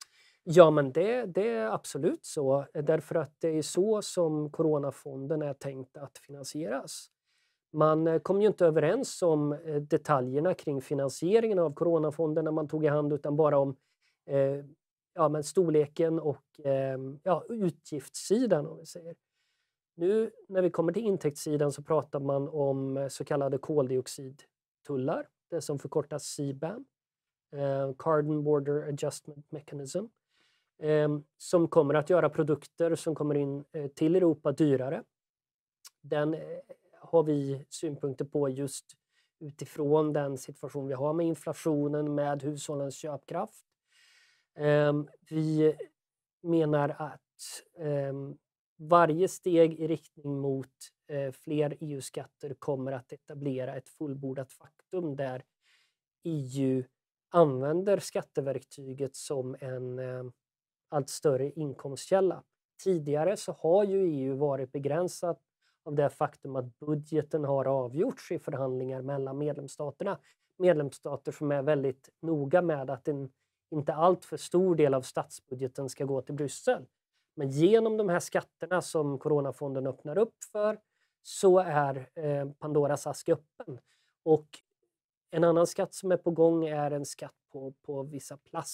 Ja, men det, det är absolut så. Därför att det är så som Coronafonden är tänkt att finansieras. Man eh, kom ju inte överens om eh, detaljerna kring finansieringen av Coronafonden när man tog i hand, utan bara om eh, ja, men storleken och eh, ja, utgiftssidan, om vi säger. Nu när vi kommer till intäktssidan så pratar man om eh, så kallade koldioxidtullar, det som förkortas C B A M, eh, Carbon Border Adjustment Mechanism, eh, som kommer att göra produkter som kommer in eh, till Europa dyrare. Den eh, har vi synpunkter på just utifrån den situation vi har med inflationen, med hushållens köpkraft. Eh, vi menar att eh, varje steg i riktning mot eh, fler E U-skatter kommer att etablera ett fullbordat faktum där E U använder skatteverktyget som en eh, allt större inkomstkälla. Tidigare så har ju E U varit begränsat av det faktum att budgeten har avgjorts i förhandlingar mellan medlemsstaterna. Medlemsstater som är väldigt noga med att en inte allt för stor del av statsbudgeten ska gå till Bryssel. Men genom de här skatterna som Coronafonden öppnar upp för så är eh, Pandoras ask öppen. Och en annan skatt som är på gång är en skatt på, på vissa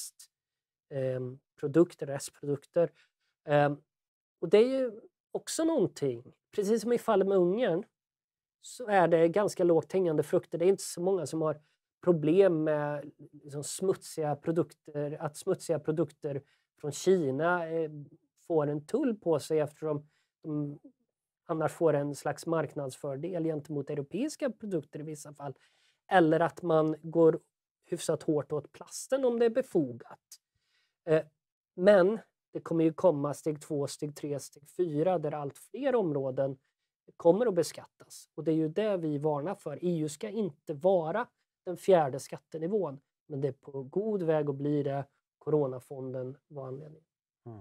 plastprodukter, eh, restprodukter. Eh, och det är ju också någonting, precis som i fallet med Ungern, så är det ganska lågt hängande frukter. Det är inte så många som har problem med liksom smutsiga produkter, att smutsiga produkter från Kina eh, får en tull på sig eftersom de annars får en slags marknadsfördel gentemot europeiska produkter i vissa fall. Eller att man går hyfsat hårt åt plasten om det är befogat. Eh, men det kommer ju komma steg två, steg tre, steg fyra där allt fler områden kommer att beskattas. Och det är ju det vi varnar för. E U ska inte vara den fjärde skattenivån, men det är på god väg att bli det. Coronafonden var anledningen. Mm.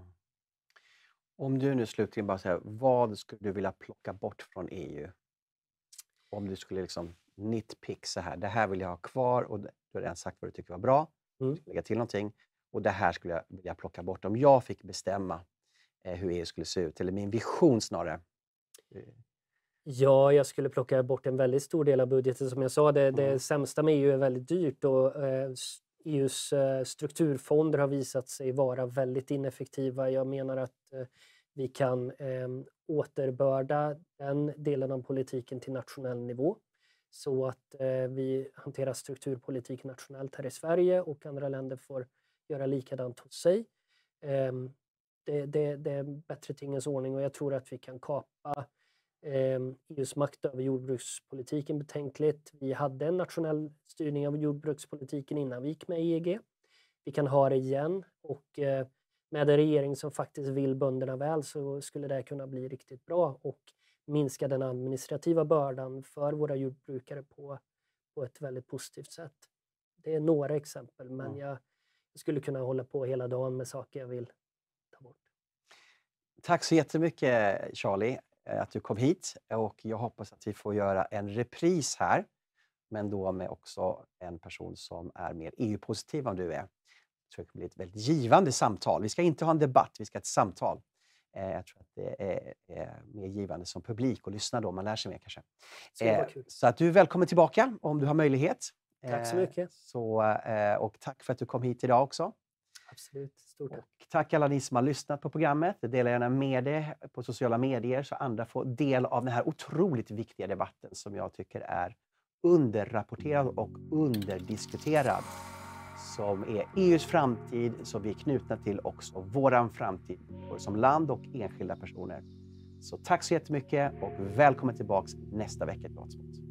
Om du nu slutligen bara säger, vad skulle du vilja plocka bort från E U? Om du skulle liksom nitpick så här, det här vill jag ha kvar och du har redan sagt vad du tycker var bra. Mm. Du ska lägga till någonting och det här skulle jag vilja plocka bort. Om jag fick bestämma eh, hur E U skulle se ut, eller min vision snarare. Ja, jag skulle plocka bort en väldigt stor del av budgeten. Som jag sa, det, det Mm. sämsta med E U är väldigt dyrt och eh, E U:s eh, strukturfonder har visat sig vara väldigt ineffektiva. Jag menar att eh, vi kan eh, återbörda den delen av politiken till nationell nivå så att eh, vi hanterar strukturpolitik nationellt här i Sverige och andra länder får göra likadant hos sig. Eh, det, det, det är en bättre tingens ordning och jag tror att vi kan kapa E U:s makt över jordbrukspolitiken betänkligt. Vi hade en nationell styrning av jordbrukspolitiken innan vi gick med i E G. Vi kan ha det igen och eh, med en regering som faktiskt vill bönderna väl så skulle det kunna bli riktigt bra och minska den administrativa bördan för våra jordbrukare på, på ett väldigt positivt sätt. Det är några exempel, men Mm. jag skulle kunna hålla på hela dagen med saker jag vill ta bort. Tack så jättemycket Charlie att du kom hit och jag hoppas att vi får göra en repris här, men då med också en person som är mer E U-positiv än du är. Jag tror det blir ett väldigt givande samtal. Vi ska inte ha en debatt, vi ska ha ett samtal. Eh, jag tror att det är, är mer givande som publik och lyssna då, man lär sig mer kanske. Så, det var Eh, kul. så att du är välkommen tillbaka om du har möjlighet. Tack så Eh, mycket. Så, eh, och tack för att du kom hit idag också. Absolut, stort tack. Och tack alla ni som har lyssnat på programmet. Dela gärna med det på sociala medier så andra får del av den här otroligt viktiga debatten som jag tycker är underrapporterad och underdiskuterad. Som är E U:s framtid, som vi är knutna till också våran framtid både som land och enskilda personer. Så tack så jättemycket och välkommen tillbaks nästa vecka till Hotspot.